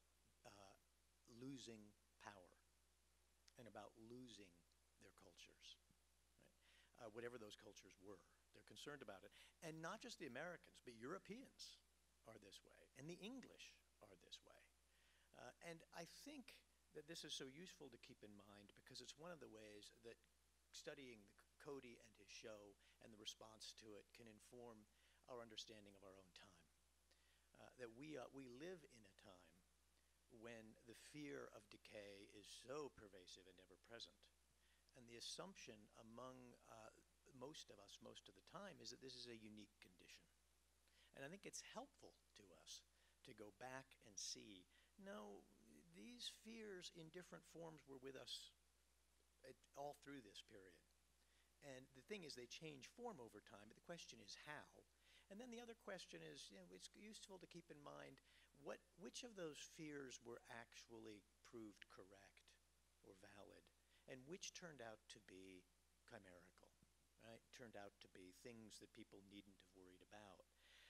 losing power and about losing their cultures, right? Whatever those cultures were. They're concerned about it. And not just the Americans, but Europeans are this way, and the English are this way. And I think that this is so useful to keep in mind because it's one of the ways that studying Cody and his show and the response to it can inform our understanding of our own time. That we live in a time when the fear of decay is so pervasive and ever present. And the assumption among most of us, most of the time, is that this is a unique condition. And I think it's helpful to us to go back and see, no, these fears in different forms were with us all through this period. And the thing is, they change form over time, but the question is how. And then the other question is, it's useful to keep in mind which of those fears were actually proved correct or valid, and which turned out to be chimerical, right? Turned out to be things that people needn't have worried about.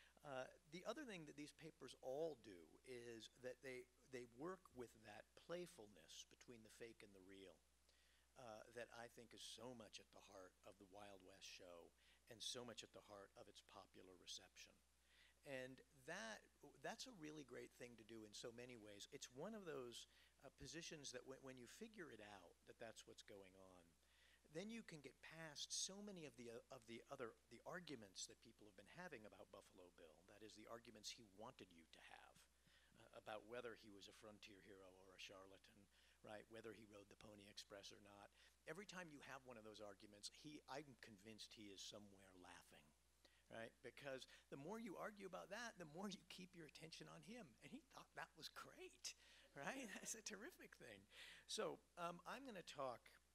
The other thing that these papers all do is that they work with that playfulness between the fake and the real that I think is so much at the heart of the Wild West show and so much at the heart of its popular reception. And that's a really great thing to do in so many ways. It's one of those positions that when you figure it out, that that's what's going on, then you can get past so many of the arguments that people have been having about Buffalo Bill. That is, the arguments he wanted you to have about whether he was a frontier hero or a charlatan, right? Whether he rode the Pony Express or not. Every time you have one of those arguments, I'm convinced he is somewhere laughing, right? Because the more you argue about that, the more you keep your attention on him. And he thought that was great, right? That's a terrific thing. So I'm going to talk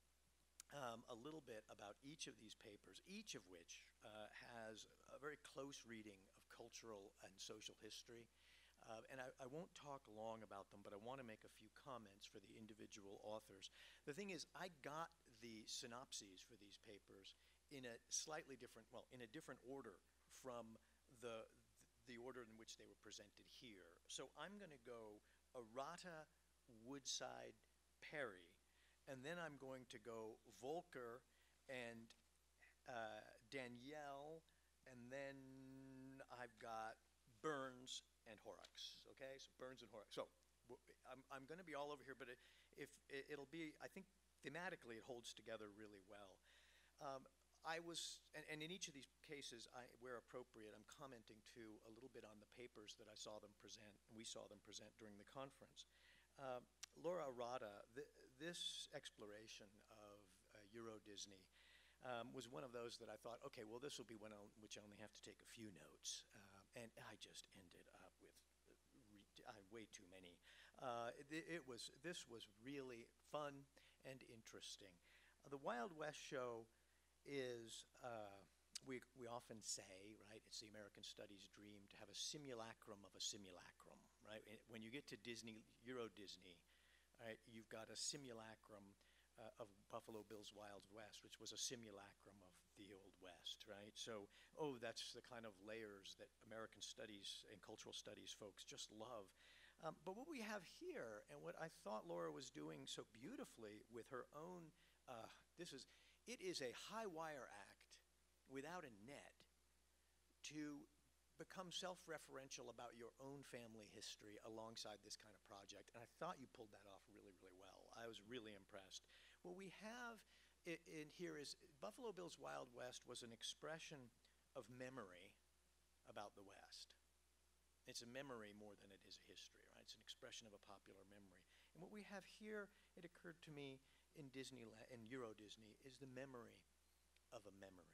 a little bit about each of these papers, each of which has a very close reading of cultural and social history. And I won't talk long about them, but I want to make a few comments for the individual authors. The thing is, I got the synopses for these papers in a slightly different, in a different order from the order in which they were presented here. So I'm going to go Arata, Woodside, Perry, and then I'm going to go Volker and Danielle, and then I've got Burns and Horrocks, okay? So Burns and Horrocks. So I'm going to be all over here, but it'll be, I think thematically it holds together really well. And in each of these cases, where appropriate, I'm commenting too a little bit on the papers that I saw them present, and we saw them present during the conference. Laura Arata, this exploration of Euro Disney was one of those that I thought, okay, well, this will be one on which I only have to take a few notes. And I just ended up with way too many. This was really fun and interesting. The Wild West show is, we often say, right, it's the American Studies dream to have a simulacrum of a simulacrum, right? When you get to Disney, Euro Disney, right, you've got a simulacrum of Buffalo Bill's Wild West, which was a simulacrum of the Old West, right? So, that's the kind of layers that American studies and cultural studies folks just love. But what we have here, and what I thought Laura was doing so beautifully with her own, it is a high wire act without a net to become self-referential about your own family history alongside this kind of project. And I thought you pulled that off really, really well. I was really impressed. What we have in here is Buffalo Bill's Wild West was an expression of memory about the West. It's a memory more than it is a history, right? It's an expression of a popular memory. And what we have here, it occurred to me in Disneyland, in Euro Disney, is the memory of a memory.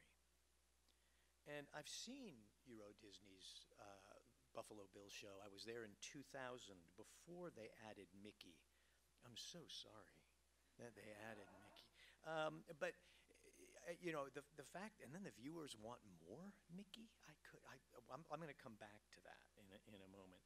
And I've seen Euro Disney's Buffalo Bill show. I was there in 2000 before they added Mickey. I'm so sorry that they added Mickey. But you know, the fact, and then the viewers want more Mickey. I'm going to come back to that in a moment.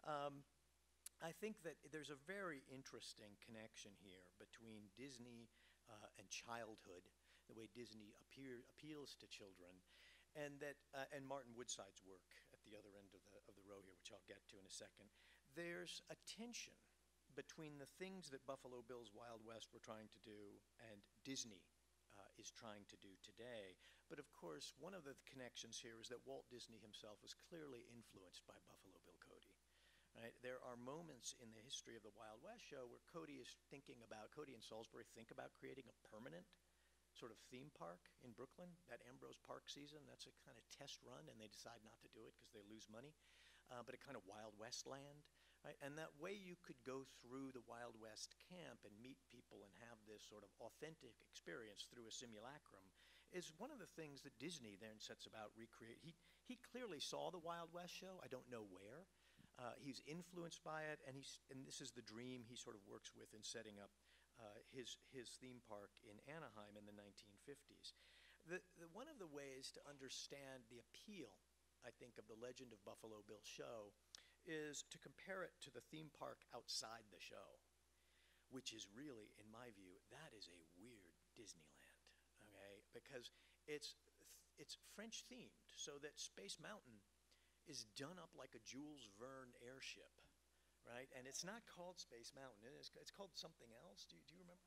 I think that there's a very interesting connection here between Disney and childhood, the way Disney appeals to children, and that and Martin Woodside's work at the other end of the row here, which I'll get to in a second. There's a tension between the things that Buffalo Bill's Wild West were trying to do and Disney is trying to do today. But of course, one of the connections here is that Walt Disney himself was clearly influenced by Buffalo Bill Cody. Right? There are moments in the history of the Wild West show where Cody and Salisbury think about creating a permanent sort of theme park in Brooklyn, that Ambrose Park season. That's a kind of test run, and they decide not to do it because they lose money. But a kind of Wild West land, right? And that way you could go through the Wild West camp and meet people and have this sort of authentic experience through a simulacrum is one of the things that Disney then sets about recreate. He clearly saw the Wild West show. I don't know where. He's influenced by it, and this is the dream he sort of works with in setting up his theme park in Anaheim in the 1950s. One of the ways to understand the appeal, I think, of the Legend of Buffalo Bill show is to compare it to the theme park outside the show, which is really, in my view, that is a weird Disneyland, okay? Because it's French themed, so that Space Mountain is done up like a Jules Verne airship, right? And it's not called Space Mountain. It's called something else. Do you remember?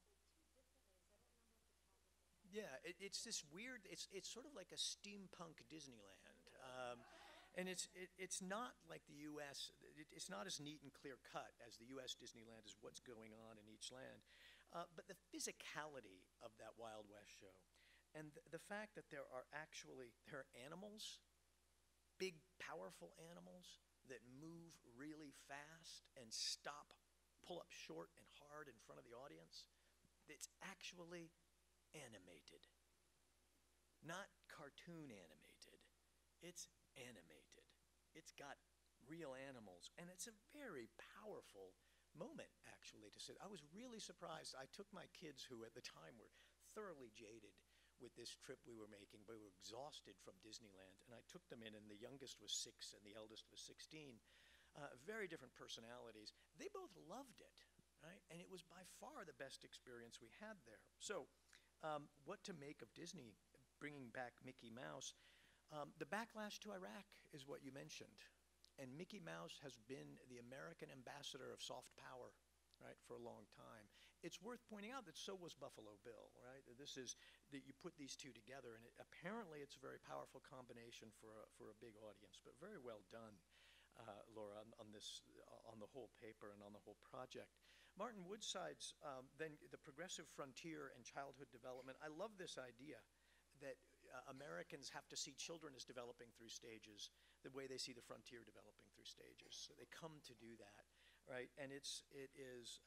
Yeah, it's this weird, it's sort of like a steampunk Disneyland. And it's not like the U.S., it's not as neat and clear cut as the U.S. Disneyland is what's going on in each land. But the physicality of that Wild West show and the fact that there are animals, big, powerful animals that move really fast and pull up short and hard in front of the audience, it's actually animated. Not cartoon animated. It's animated. It's got real animals, and it's a very powerful moment, actually, to sit. I was really surprised. I took my kids, who at the time were thoroughly jaded with this trip we were making, but were exhausted from Disneyland, and I took them in, and the youngest was 6 and the eldest was 16. Very different personalities. They both loved it, right? And it was by far the best experience we had there. So, what to make of Disney bringing back Mickey Mouse? The backlash to Iraq is what you mentioned. And Mickey Mouse has been the American ambassador of soft power, right, for a long time. It's worth pointing out that so was Buffalo Bill, right? That you put these two together, and apparently it's a very powerful combination for a big audience, but very well done, Laura, on the whole paper and on the whole project. Martin Woodside's, then the progressive frontier and childhood development. I love this idea that Americans have to see children as developing through stages the way they see the frontier developing through stages. So they come to do that, right? And it is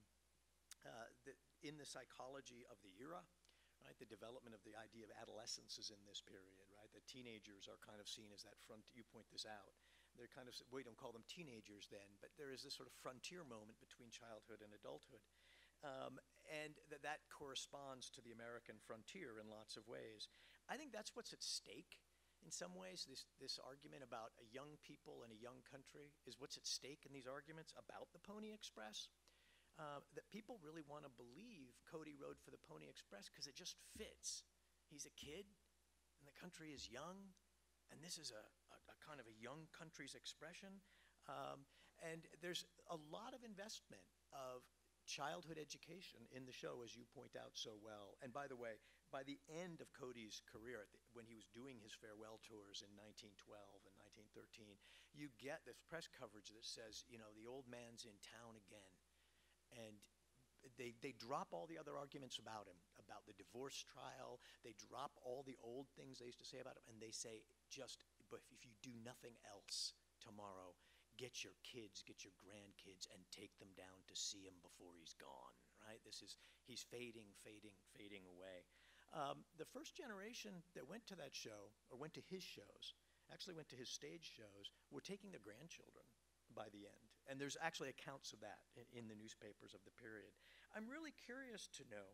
in the psychology of the era, right? The development of the idea of adolescence is in this period, right? The teenagers are kind of seen as that you point this out. They're kind of, we don't call them teenagers then, but there is this sort of frontier moment between childhood and adulthood. And that corresponds to the American frontier in lots of ways. I think that's what's at stake in some ways. This argument about a young people and a young country is what's at stake in these arguments about the Pony Express. That people really want to believe Cody rode for the Pony Express because it just fits. He's a kid, and the country is young, and this is a kind of a young country's expression. And there's a lot of investment of childhood education in the show, as you point out so well. And by the way, by the end of Cody's career, when he was doing his farewell tours in 1912 and 1913, you get this press coverage that says, you know, the old man's in town again. And they drop all the other arguments about him, about the divorce trial. They drop all the old things they used to say about him, and they say, but if you do nothing else tomorrow, get your kids, get your grandkids, and take them down to see him before he's gone, right? He's fading, fading, fading away. The first generation that went to that show, or went to his shows, actually went to his stage shows, were taking their grandchildren by the end. And there's actually accounts of that in the newspapers of the period. I'm really curious to know,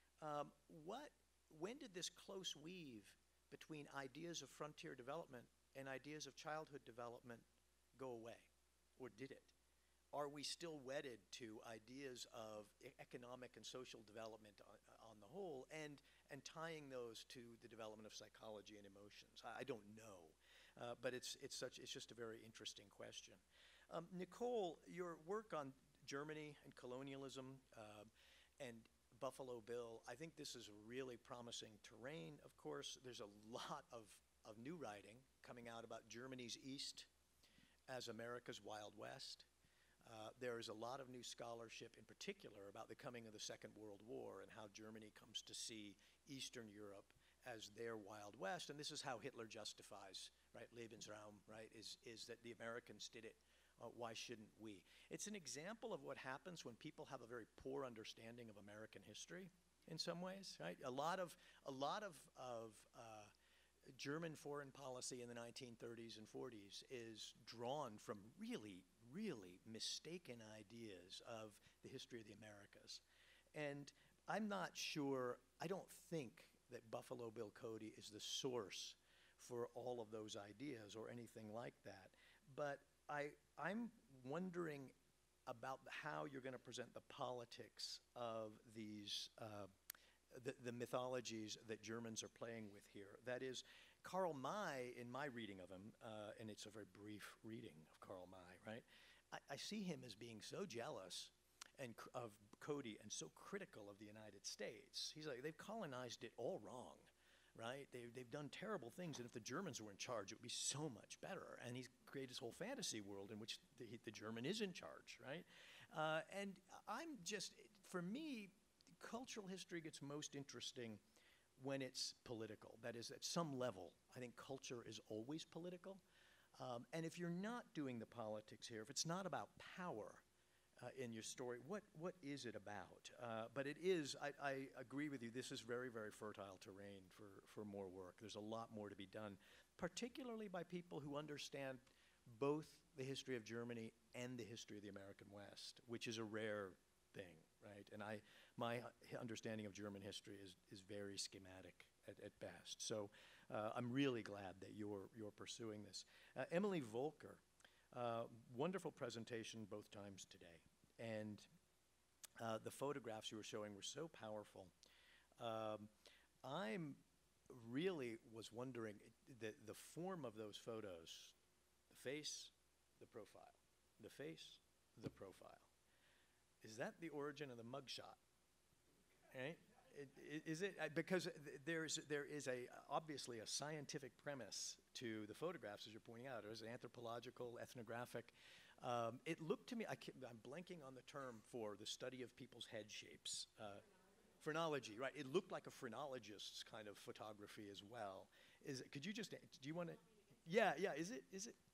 when did this close weave between ideas of frontier development and ideas of childhood development go away? Or did it? Are we still wedded to ideas of economic and social development on the whole, and tying those to the development of psychology and emotions? I don't know, but it's just a very interesting question. Nicole, your work on Germany and colonialism and Buffalo Bill, I think this is a really promising terrain. Of course, there's a lot of new writing coming out about Germany's East as America's Wild West. There is a lot of new scholarship, in particular, about the coming of the Second World War and how Germany comes to see Eastern Europe as their Wild West. And this is how Hitler justifies, right, Lebensraum, right, is that the Americans did it. Why shouldn't we? It's an example of what happens when people have a very poor understanding of American history, in some ways, right? A lot of German foreign policy in the 1930s and 40s is drawn from really, really mistaken ideas of the history of the Americas. And I'm not sure, I don't think that Buffalo Bill Cody is the source for all of those ideas or anything like that. But I'm wondering about how you're going to present the politics of these, the mythologies that Germans are playing with here. That is, Karl May, in my reading of him, and it's a very brief reading of Karl May, right? I see him as being so jealous of Cody and so critical of the United States. He's like, they've colonized it all wrong, right? They've done terrible things, and if the Germans were in charge, it would be so much better. And he's created this whole fantasy world in which the German is in charge, right? And I'm just, for me, cultural history gets most interesting when it's political. That is, at some level, I think culture is always political. And if you're not doing the politics here, if it's not about power in your story, what is it about? But it is, I agree with you, this is very, very fertile terrain for more work. There's a lot more to be done, particularly by people who understand both the history of Germany and the history of the American West, which is a rare thing, right? And my understanding of German history is very schematic at best. So I'm really glad that you're pursuing this. Emily Volker, wonderful presentation both times today. And the photographs you were showing were so powerful. I'm really was wondering the form of those photos, the face, the profile, the face, the profile. Is that the origin of the mugshot? Right? Is it because there is obviously a scientific premise to the photographs, as you're pointing out. There's anthropological, ethnographic. It looked to me, I'm blanking on the term for the study of people's head shapes. Phrenology, right? It looked like a phrenologist's kind of photography as well. Could you just, do you want to? Yeah. Is it?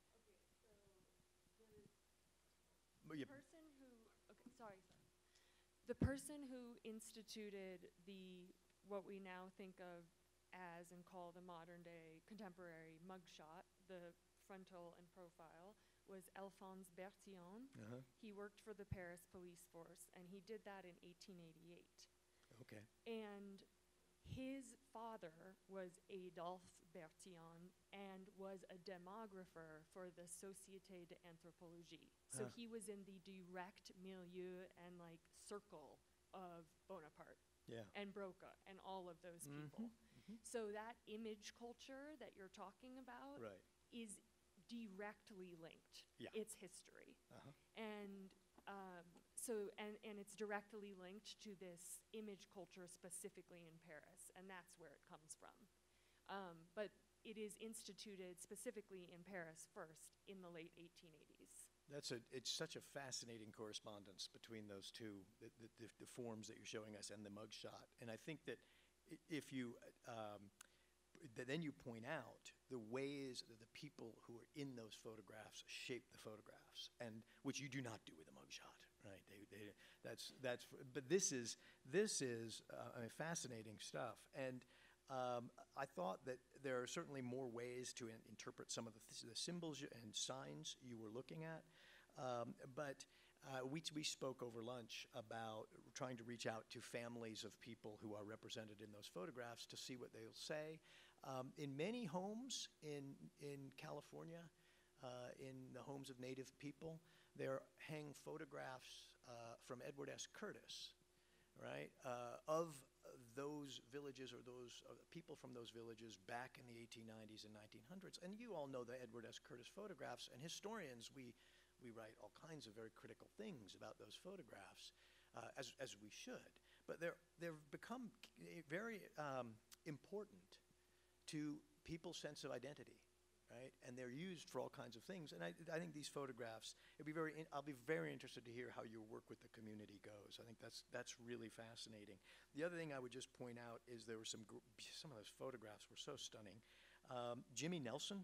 The person who instituted what we now think of as and call the modern day contemporary mugshot, the frontal and profile, was Alphonse Bertillon. He worked for the Paris police force, and he did that in 1888. Okay. And his father was Adolphe Bertillon and was a demographer for the Société d'Anthropologie. So he was in the direct milieu and like circle of Bonaparte and Broca and all of those people. So that image culture that you're talking about is directly linked. It's history. And And it's directly linked to this image culture specifically in Paris, and that's where it comes from. But it is instituted specifically in Paris first in the late 1880s. It's such a fascinating correspondence between those two, the forms that you're showing us and the mugshot. And I think that if you, then you point out the ways that the people who are in those photographs shape the photographs, and which you do not do with a mugshot, right? But this is I mean, fascinating stuff. And I thought that there are certainly more ways to interpret some of the symbols and signs you were looking at. But we spoke over lunch about trying to reach out to families of people who are represented in those photographs to see what they'll say. In many homes in California, in the homes of Native people, there hang photographs from Edward S. Curtis, right, of those villages or those people from those villages back in the 1890s and 1900s. And you all know the Edward S. Curtis photographs, and historians, we write all kinds of very critical things about those photographs, as we should. But they've become very important to people's sense of identity, right? And they're used for all kinds of things. And I think these photographs, I'll be very interested to hear how your work with the community goes. I think that's really fascinating. The other thing I would just point out is there were some of those photographs were so stunning. Jimmy Nelson,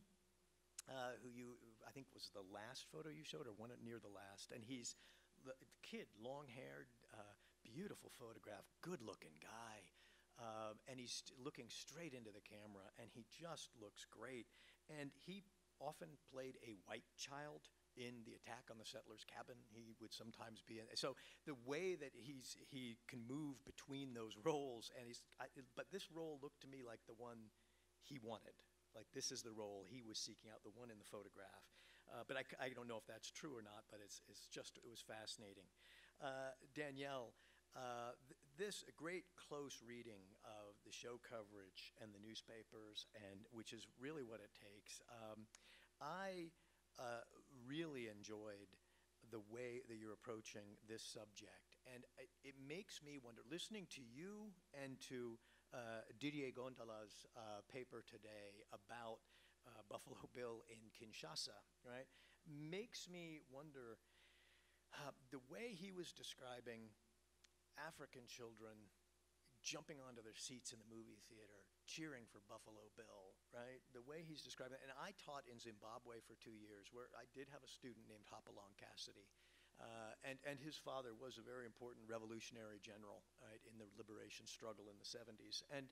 who I think was the last photo you showed, or one near the last, and he's the kid, long-haired, beautiful photograph, good-looking guy. And he's looking straight into the camera, and he just looks great. And he often played a white child in The Attack on the Settler's Cabin. He would sometimes be in. So the way that he can move between those roles, and but this role looked to me like the one he wanted. Like this is the role he was seeking out, the one in the photograph. But I don't know if that's true or not. But it was fascinating. Danielle. This great close reading of the show coverage and the newspapers, and which is really what it takes. I really enjoyed the way that you're approaching this subject, and it makes me wonder, listening to you and to Didier Gondala's paper today about Buffalo Bill in Kinshasa, right, makes me wonder the way he was describing African children jumping onto their seats in the movie theater, cheering for Buffalo Bill, right? The way he's describing it. And I taught in Zimbabwe for 2 years, where I did have a student named Hopalong Cassidy. And his father was a very important revolutionary general, right, in the liberation struggle in the 70s. And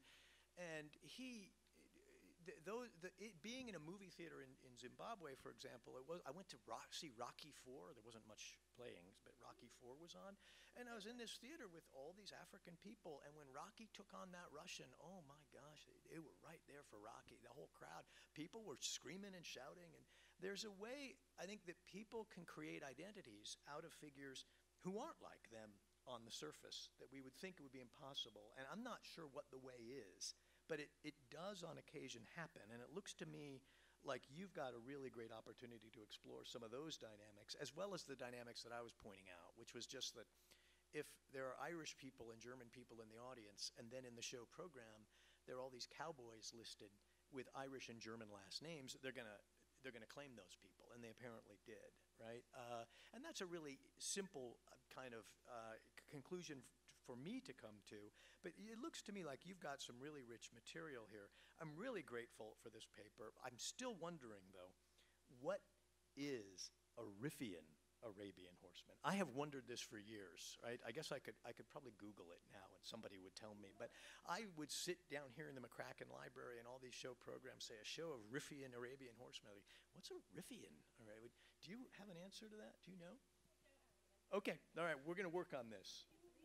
being in a movie theater in Zimbabwe, for example, I went to see Rocky IV. There wasn't much playing, but Rocky IV was on. And I was in this theater with all these African people, and when Rocky took on that Russian, oh my gosh, they were right there for Rocky, the whole crowd. People were screaming and shouting, and there's a way, I think, that people can create identities out of figures who aren't like them on the surface, that we would think it would be impossible. And I'm not sure what the way is. But it does on occasion happen, and it looks to me like you've got a really great opportunity to explore some of those dynamics, as well as the dynamics that I was pointing out, which was just that if there are Irish people and German people in the audience, and then in the show program, there are all these cowboys listed with Irish and German last names, they're gonna claim those people, and they apparently did, right? And that's a really simple kind of conclusion for me to come to, but it looks to me like you've got some really rich material here. I'm really grateful for this paper. I'm still wondering, though, what is a Riffian Arabian horseman? I have wondered this for years, right? I guess I could probably Google it now and somebody would tell me, but I would sit down here in the McCracken Library and all these show programs say a show of Riffian Arabian horsemen. What's a Riffian? All right, do you have an answer to that? Do you know? Okay, all right, we're gonna work on this.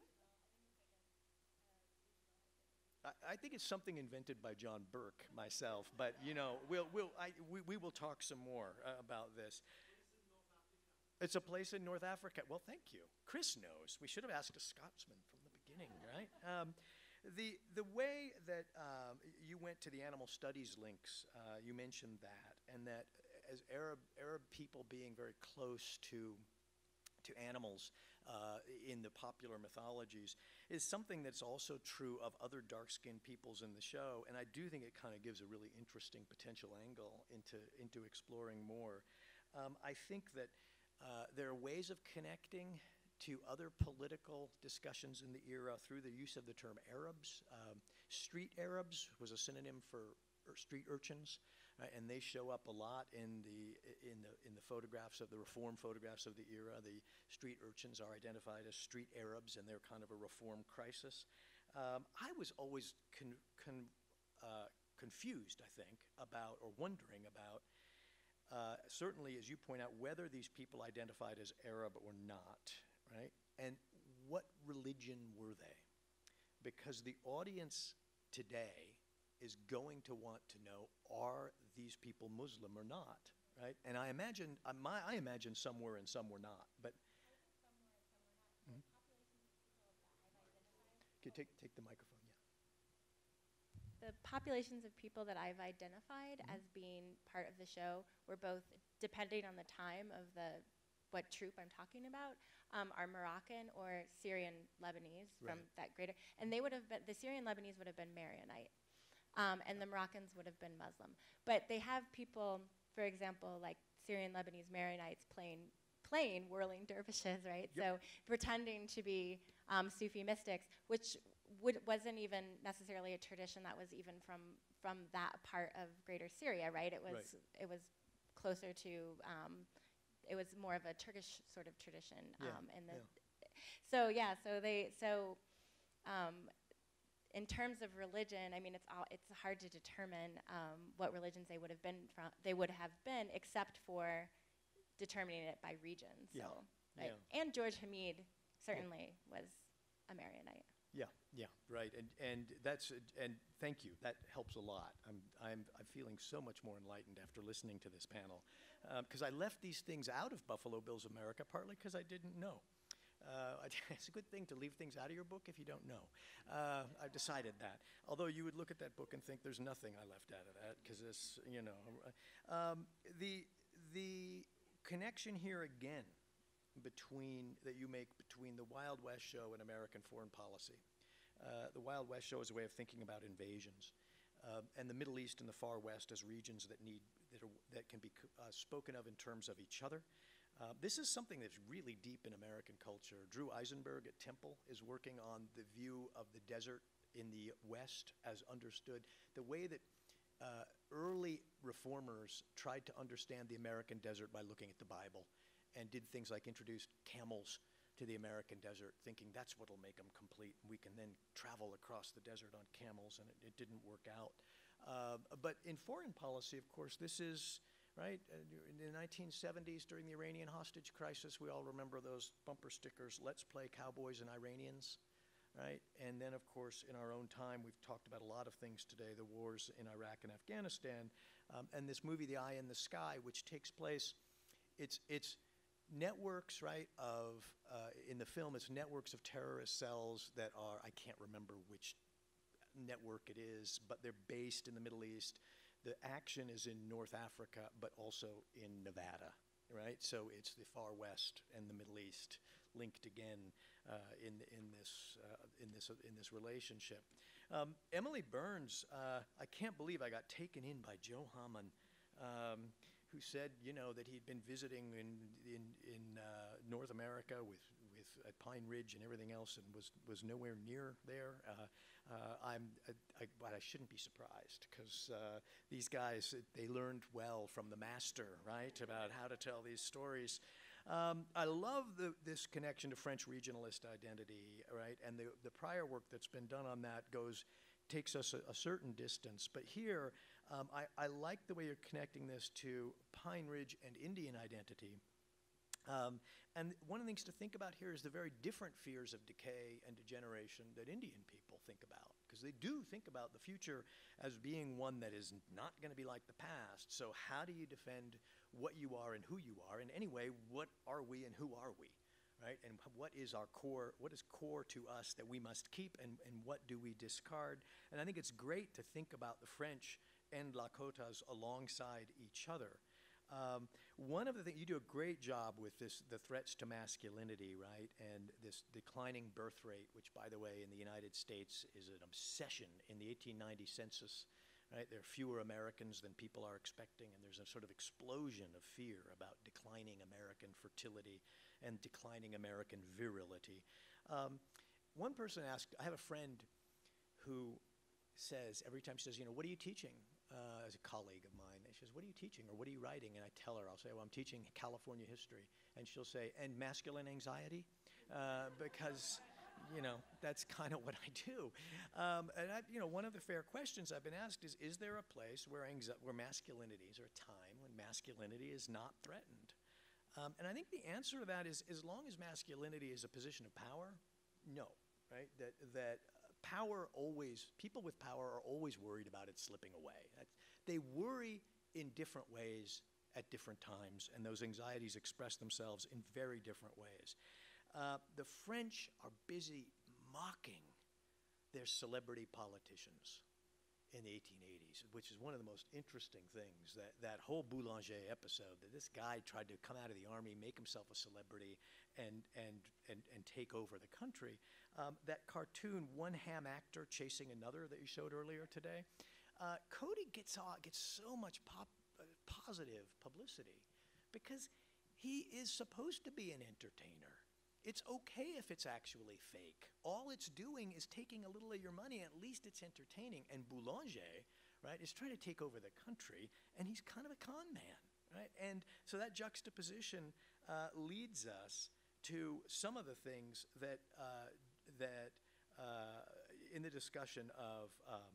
I think it's something invented by John Burke, myself, but you know, we will talk some more about this. It's a place in North Africa. Well, thank you. Chris knows. We should have asked a Scotsman from the beginning, right? The way that you went to the animal studies links, you mentioned that, and that as Arab people being very close to to animals in the popular mythologies is something that's also true of other dark-skinned peoples in the show, and I do think it kind of gives a really interesting potential angle into exploring more. I think that there are ways of connecting to other political discussions in the era through the use of the term Arabs. Street Arabs was a synonym for street urchins, and they show up a lot in the photographs of the reform photographs of the era. The street urchins are identified as street Arabs, and they're kind of a reform crisis. I was always confused, I think, about, or wondering about, certainly, as you point out, whether these people identified as Arab or not, right? And what religion were they? Because the audience today is going to want to know, are these people Muslim or not, right? And I imagine, I imagine some were and some were not, but. Mhm. Okay, take the microphone, yeah. The populations of people that I've identified as being part of the show were both, depending on the time of what troop I'm talking about, are Moroccan or Syrian Lebanese from that greater, and they would have been, the Syrian Lebanese would have been Maronite, and the Moroccans would have been Muslim. But they have people, for example, like Syrian Lebanese Maronites playing whirling dervishes, right? Yep. So pretending to be Sufi mystics, which wasn't even necessarily a tradition that was even from that part of Greater Syria, right? It was closer to, it was more of a Turkish sort of tradition. In terms of religion, I mean, it's hard to determine what religions they would have been from. They would have been, except for determining it by region. So, right. And George Hamid certainly was a Maronite. Yeah, right, and thank you. That helps a lot. I'm feeling so much more enlightened after listening to this panel, because I left these things out of Buffalo Bills America partly because I didn't know. It's a good thing to leave things out of your book if you don't know. I've decided that. Although you would look at that book and think there's nothing I left out of that because it's, you know, the connection here again that you make between the Wild West show and American foreign policy. The Wild West show is a way of thinking about invasions, and the Middle East and the Far West as regions that can be spoken of in terms of each other. This is something that's really deep in American culture. Drew Eisenberg at Temple is working on the view of the desert in the West as understood. The way that early reformers tried to understand the American desert by looking at the Bible and did things like introduce camels to the American desert, thinking that's what'll make them complete. We can then travel across the desert on camels, and it didn't work out. But in foreign policy, of course, this is, right, in the 1970s during the Iranian hostage crisis, we all remember those bumper stickers, "Let's play cowboys and Iranians," right? And then, of course, in our own time, we've talked about a lot of things today, the wars in Iraq and Afghanistan, and this movie, The Eye in the Sky, which takes place, it's networks, right, in the film, it's networks of terrorist cells that are, I can't remember which network it is, but they're based in the Middle East. The action is in North Africa, but also in Nevada, right? So it's the Far West and the Middle East linked again in this relationship. Emily Burns, I can't believe I got taken in by Joe Hammond, who said, you know, that he'd been visiting in North America at Pine Ridge and everything else, and was nowhere near there. But I shouldn't be surprised, because these guys, they learned well from the master, right, about how to tell these stories. I love this connection to French regionalist identity, right, and the prior work that's been done on that takes us a certain distance. But here, I like the way you're connecting this to Pine Ridge and Indian identity. And one of the things to think about here is the very different fears of decay and degeneration that Indian people think about, because they do think about the future as being one that is not going to be like the past. So how do you defend what you are and who you are? And anyway, what are we and who are we, right? And what is our core, what is core to us that we must keep, and what do we discard? And I think it's great to think about the French and Lakotas alongside each other. One of the things, you do a great job with this, the threats to masculinity, right? And this declining birth rate, which, by the way, in the United States is an obsession. In the 1890 census, right, there are fewer Americans than people are expecting, and there's a sort of explosion of fear about declining American fertility and declining American virility. One person asked, I have a friend who says, every time she says, you know, what are you teaching? As a colleague of mine, she says, what are you teaching or what are you writing? And I tell her, I'll say, well, I'm teaching California history. And she'll say, and masculine anxiety? Because, you know, that's kind of what I do. And you know, one of the fair questions I've been asked is there a place where masculinity, is there a time when masculinity is not threatened? And I think the answer to that is, as long as masculinity is a position of power, no, right? That power always, people with power are always worried about it slipping away. They worry in different ways at different times, and those anxieties express themselves in very different ways. The French are busy mocking their celebrity politicians in the 1880s, which is one of the most interesting things, that whole Boulanger episode, that this guy tried to come out of the army, make himself a celebrity, and take over the country. That cartoon, One Ham Actor Chasing Another, that you showed earlier today, Cody gets so much positive publicity because he is supposed to be an entertainer. It's okay if it's actually fake. All it's doing is taking a little of your money, and at least it's entertaining. And Boulanger, right, is trying to take over the country, and he's kind of a con man, right? And so that juxtaposition leads us to some of the things that in the discussion of,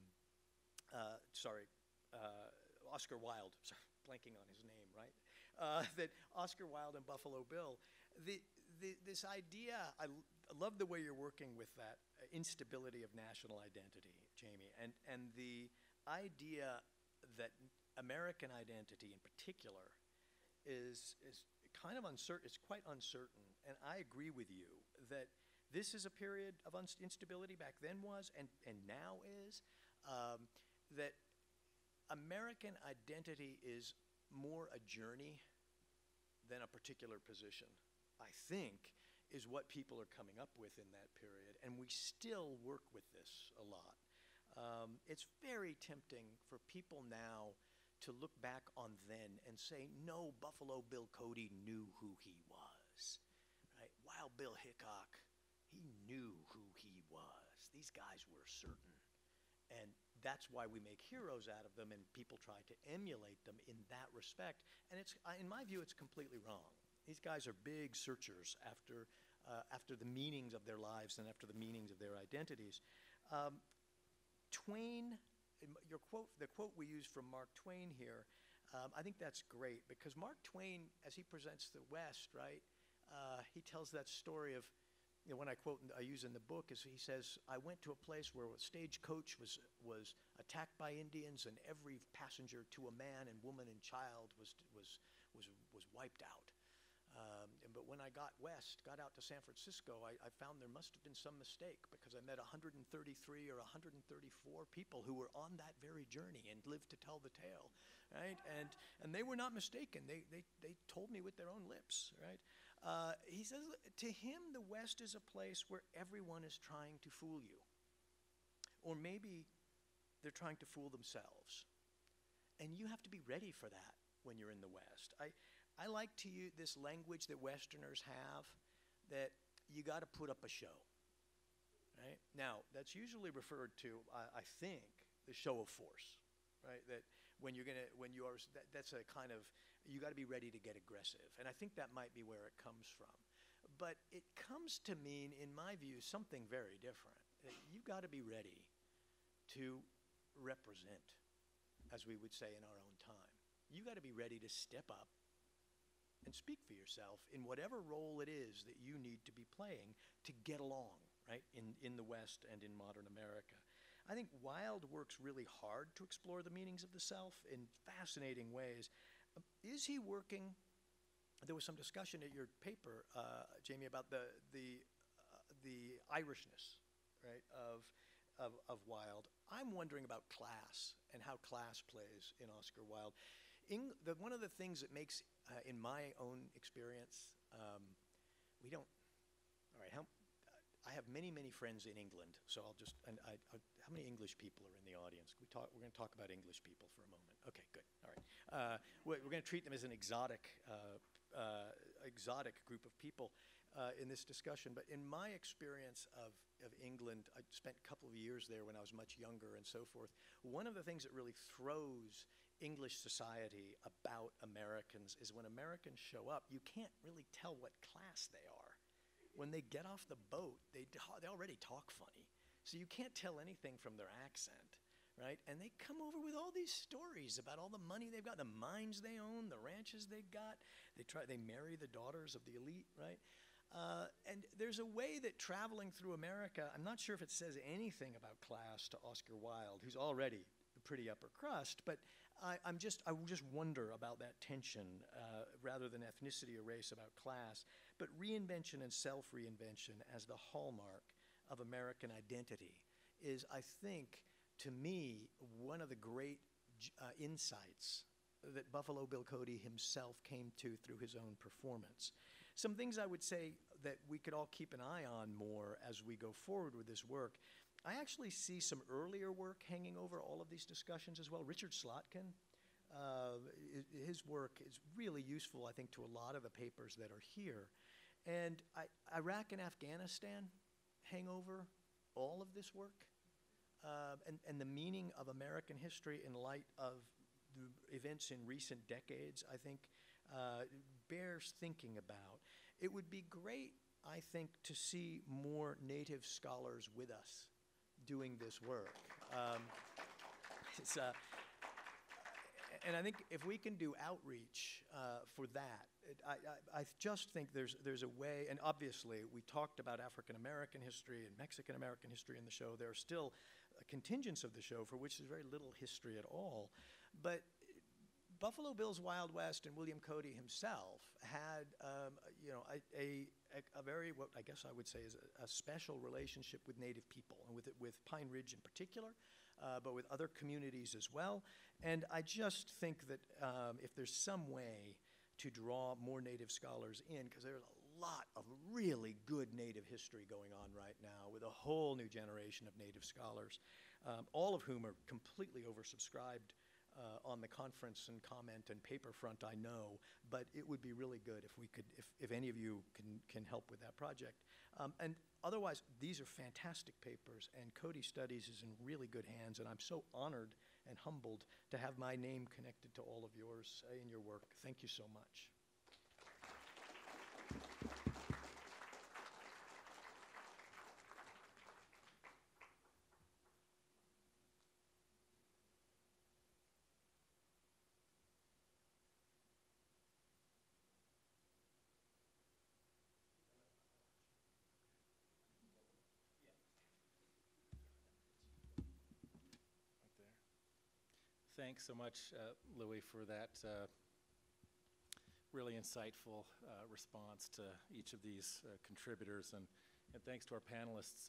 Oscar Wilde, sorry, blanking on his name, right? That Oscar Wilde and Buffalo Bill, this idea, I love the way you're working with that instability of national identity, Jamie, and the idea that American identity in particular is kind of uncertain, it's quite uncertain, and I agree with you that this is a period of instability, back then was, and now is, that American identity is more a journey than a particular position, I think, is what people are coming up with in that period. And we still work with this a lot. It's very tempting for people now to look back on then and say, no, Buffalo Bill Cody knew who he was, right? Wild Bill Hickok, he knew who he was. These guys were certain. And that's why we make heroes out of them, and people try to emulate them in that respect. And it's, in my view, it's completely wrong. These guys are big searchers after the meanings of their lives and after the meanings of their identities. Twain, the quote we use from Mark Twain here, I think that's great, because Mark Twain, as he presents the West, right, he tells that story of, you know, when I use in the book, is he says, I went to a place where a stagecoach was attacked by Indians, and every passenger, to a man and woman and child, was wiped out. But when I got out to San Francisco, I found there must have been some mistake, because I met 133 or 134 people who were on that very journey and lived to tell the tale, right? And they were not mistaken. They told me with their own lips, right? He says, to him, the West is a place where everyone is trying to fool you. Or maybe they're trying to fool themselves. And you have to be ready for that when you're in the West. I like to use this language that Westerners have, that you got to put up a show, right? Now, that's usually referred to, I think, the show of force, right? That that's a kind of, you got to be ready to get aggressive. And I think that might be where it comes from. But it comes to mean, in my view, something very different. You've got to be ready to represent, as we would say in our own time. You got to be ready to step up and speak for yourself in whatever role it is that you need to be playing to get along, right, in the West and in modern America. I think Wilde works really hard to explore the meanings of the self in fascinating ways. Is he working? There was some discussion at your paper, Jamie, about the Irishness, right, of Wilde. I'm wondering about class and how class plays in Oscar Wilde. one of the things that makes, in my own experience, we don't, all right, I have many, many friends in England, so I'll just, how many English people are in the audience? We're going to talk about English people for a moment. Okay, good, all right. We're going to treat them as an exotic group of people in this discussion, but in my experience of England, I spent a couple of years there when I was much younger and so forth. One of the things that really throws English society about Americans is when Americans show up, you can't really tell what class they are. When they get off the boat, they already talk funny. So you can't tell anything from their accent, right? And they come over with all these stories about all the money they've got, the mines they own, the ranches they've got. They marry the daughters of the elite, right? And there's a way that traveling through America, I'm not sure if it says anything about class to Oscar Wilde, who's already pretty upper crust, but I just wonder about that tension rather than ethnicity or race about class, but reinvention and self-reinvention as the hallmark of American identity is, I think, to me, one of the great insights that Buffalo Bill Cody himself came to through his own performance. Some things I would say that we could all keep an eye on more as we go forward with this work. I actually see some earlier work hanging over all of these discussions as well. Richard Slotkin, his work is really useful, I think, to a lot of the papers that are here. And Iraq and Afghanistan hang over all of this work. And the meaning of American history in light of the events in recent decades, I think, bears thinking about. It would be great, I think, to see more Native scholars with us doing this work. And I think if we can do outreach for that, I just think there's a way, and obviously we talked about African American history and Mexican American history in the show. There are still contingents of the show for which there's very little history at all. But Buffalo Bill's Wild West and William Cody himself had a very, what I guess I would say is a special relationship with Native people, and with Pine Ridge in particular, but with other communities as well. And I just think that if there's some way to draw more Native scholars in, because there's a lot of really good Native history going on right now with a whole new generation of Native scholars, all of whom are completely oversubscribed on the conference and comment and paper front, I know, but it would be really good if we could, if any of you can help with that project. And otherwise, these are fantastic papers, and Cody Studies is in really good hands, and I'm so honored and humbled to have my name connected to all of yours in your work. Thank you so much. Thanks so much, Louis, for that really insightful response to each of these contributors, and thanks to our panelists.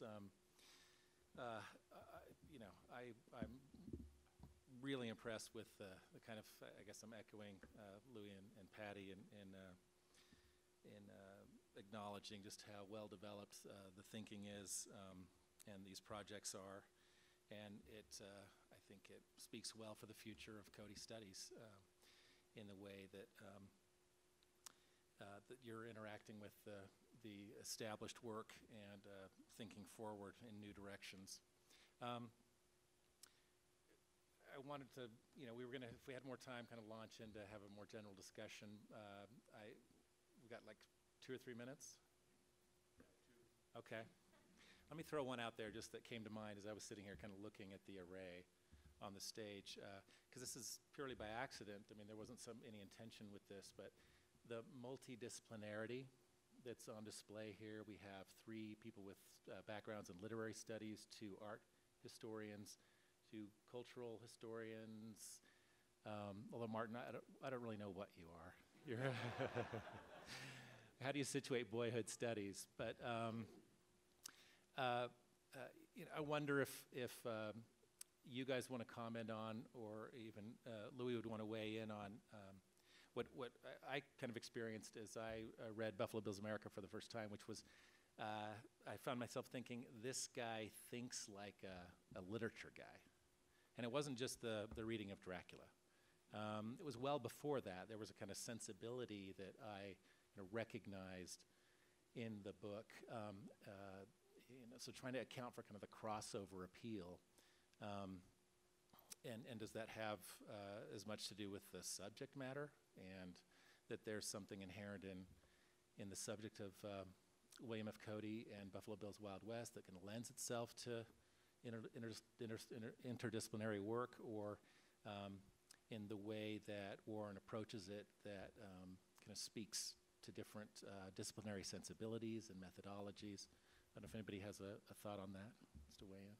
I'm really impressed with the kind of, I guess I'm echoing Louis and Patty in acknowledging just how well developed the thinking is and these projects are. And I think it speaks well for the future of Cody Studies in the way that that you're interacting with the established work and thinking forward in new directions. I wanted to, we were going to, if we had more time, kind of launch into have a more general discussion. We got like 2 or 3 minutes? Okay. Let me throw one out there just that came to mind as I was sitting here kind of looking at the array on the stage, because this is purely by accident. I mean, there wasn't any intention with this, but the multidisciplinarity that's on display here. We have 3 people with backgrounds in literary studies, 2 art historians, 2 cultural historians. Although, Martin, I don't really know what you are. How do you situate boyhood studies? But I wonder if you guys want to comment on, or even Louis would want to weigh in on what I kind of experienced as I read Buffalo Bills America for the first time, which was I found myself thinking, this guy thinks like a literature guy. And it wasn't just the reading of Dracula. It was well before that. There was a kind of sensibility that I recognized in the book. So trying to account for kind of the crossover appeal. And does that have as much to do with the subject matter, and that there's something inherent in the subject of William F. Cody and Buffalo Bill's Wild West that kind of lends itself to interdisciplinary work, or in the way that Warren approaches it that kind of speaks to different disciplinary sensibilities and methodologies. I don't know if anybody has a thought on that, just to weigh in.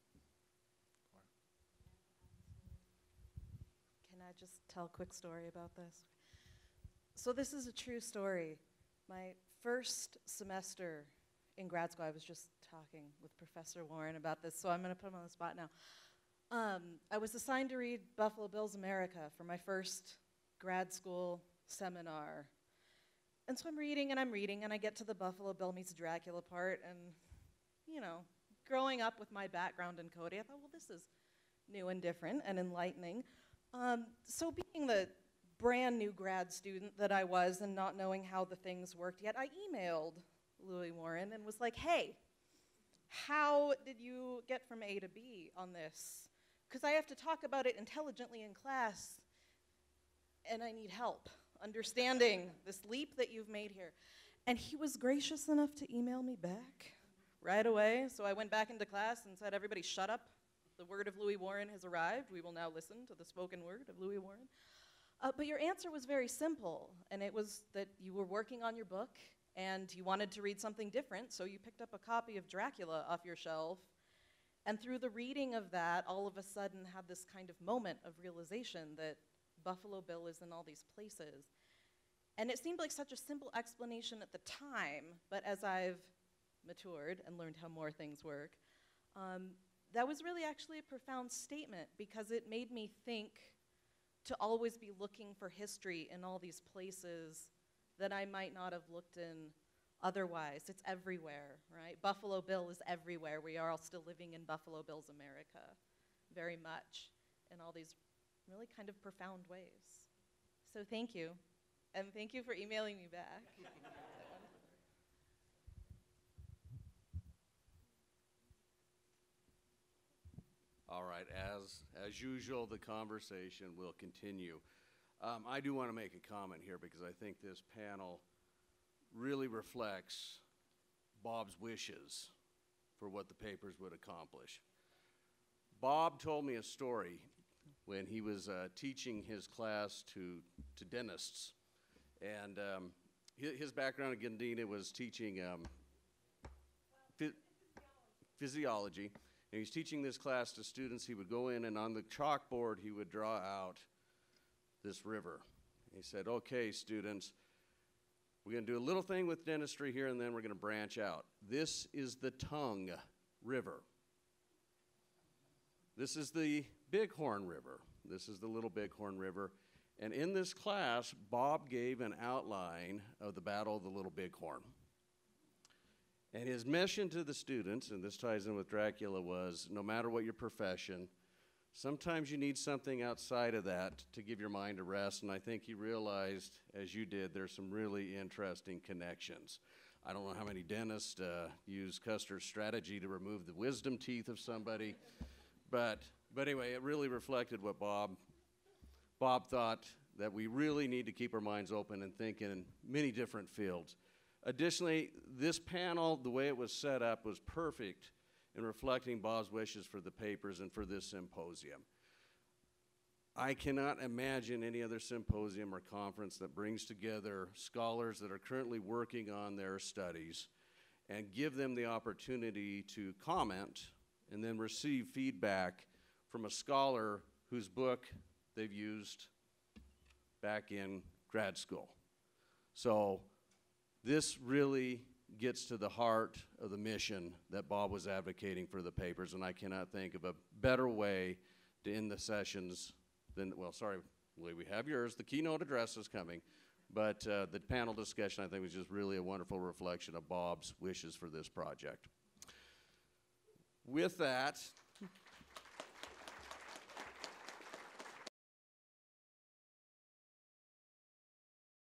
Can I just tell a quick story about this? So this is a true story. My first semester in grad school, I was just talking with Professor Warren about this, so I'm going to put him on the spot now. I was assigned to read Buffalo Bills America for my first grad school seminar. And so I'm reading, and I get to the Buffalo Bill meets Dracula part, and, growing up with my background in Cody, I thought, well, this is new and different and enlightening. So being the brand new grad student that I was and not knowing how the things worked yet, I emailed Louis Warren and was like, hey, how did you get from A to B on this? Because I have to talk about it intelligently in class, and I need help understanding this leap that you've made here. And he was gracious enough to email me back right away. So I went back into class and said, everybody shut up. The word of Louis Warren has arrived. We will now listen to the spoken word of Louis Warren. But your answer was very simple, and it was that you were working on your book, and you wanted to read something different, so you picked up a copy of Dracula off your shelf, and through the reading of that, all of a sudden had this kind of moment of realization that Buffalo Bill is in all these places. And it seemed like such a simple explanation at the time, but as I've matured and learned how more things work, that was really actually a profound statement, because it made me think to always be looking for history in all these places that I might not have looked in otherwise. It's everywhere, right? Buffalo Bill is everywhere. We are all still living in Buffalo Bill's America, very much, in all these really kind of profound ways. So thank you, and thank you for emailing me back. All right, as usual, the conversation will continue. I do want to make a comment here, because I think this panel really reflects Bob's wishes for what the papers would accomplish. Bob told me a story when he was teaching his class to dentists. And his background at Gandina was teaching physiology. And he was teaching this class to students. He would go in, and on the chalkboard, he would draw out this river. He said, okay, students, we're going to do a little thing with dentistry here, and then we're going to branch out. This is the Tongue River. This is the Bighorn River. This is the Little Bighorn River. And in this class, Bob gave an outline of the Battle of the Little Bighorn. And his mission to the students, and this ties in with Dracula, was no matter what your profession, sometimes you need something outside of that to give your mind a rest. And I think he realized, as you did, there's some really interesting connections. I don't know how many dentists use Custer's strategy to remove the wisdom teeth of somebody, but anyway, it really reflected what Bob thought, that we really need to keep our minds open and think in many different fields. Additionally, this panel, the way it was set up, was perfect in reflecting Bob's wishes for the papers and for this symposium. I cannot imagine any other symposium or conference that brings together scholars that are currently working on their studies and give them the opportunity to comment and then receive feedback from a scholar whose book they've used back in grad school. So this really gets to the heart of the mission that Bob was advocating for the papers, and I cannot think of a better way to end the sessions, then, well, sorry, Louis, we have yours. The keynote address is coming. But the panel discussion, I think, was just really a wonderful reflection of Bob's wishes for this project. With that,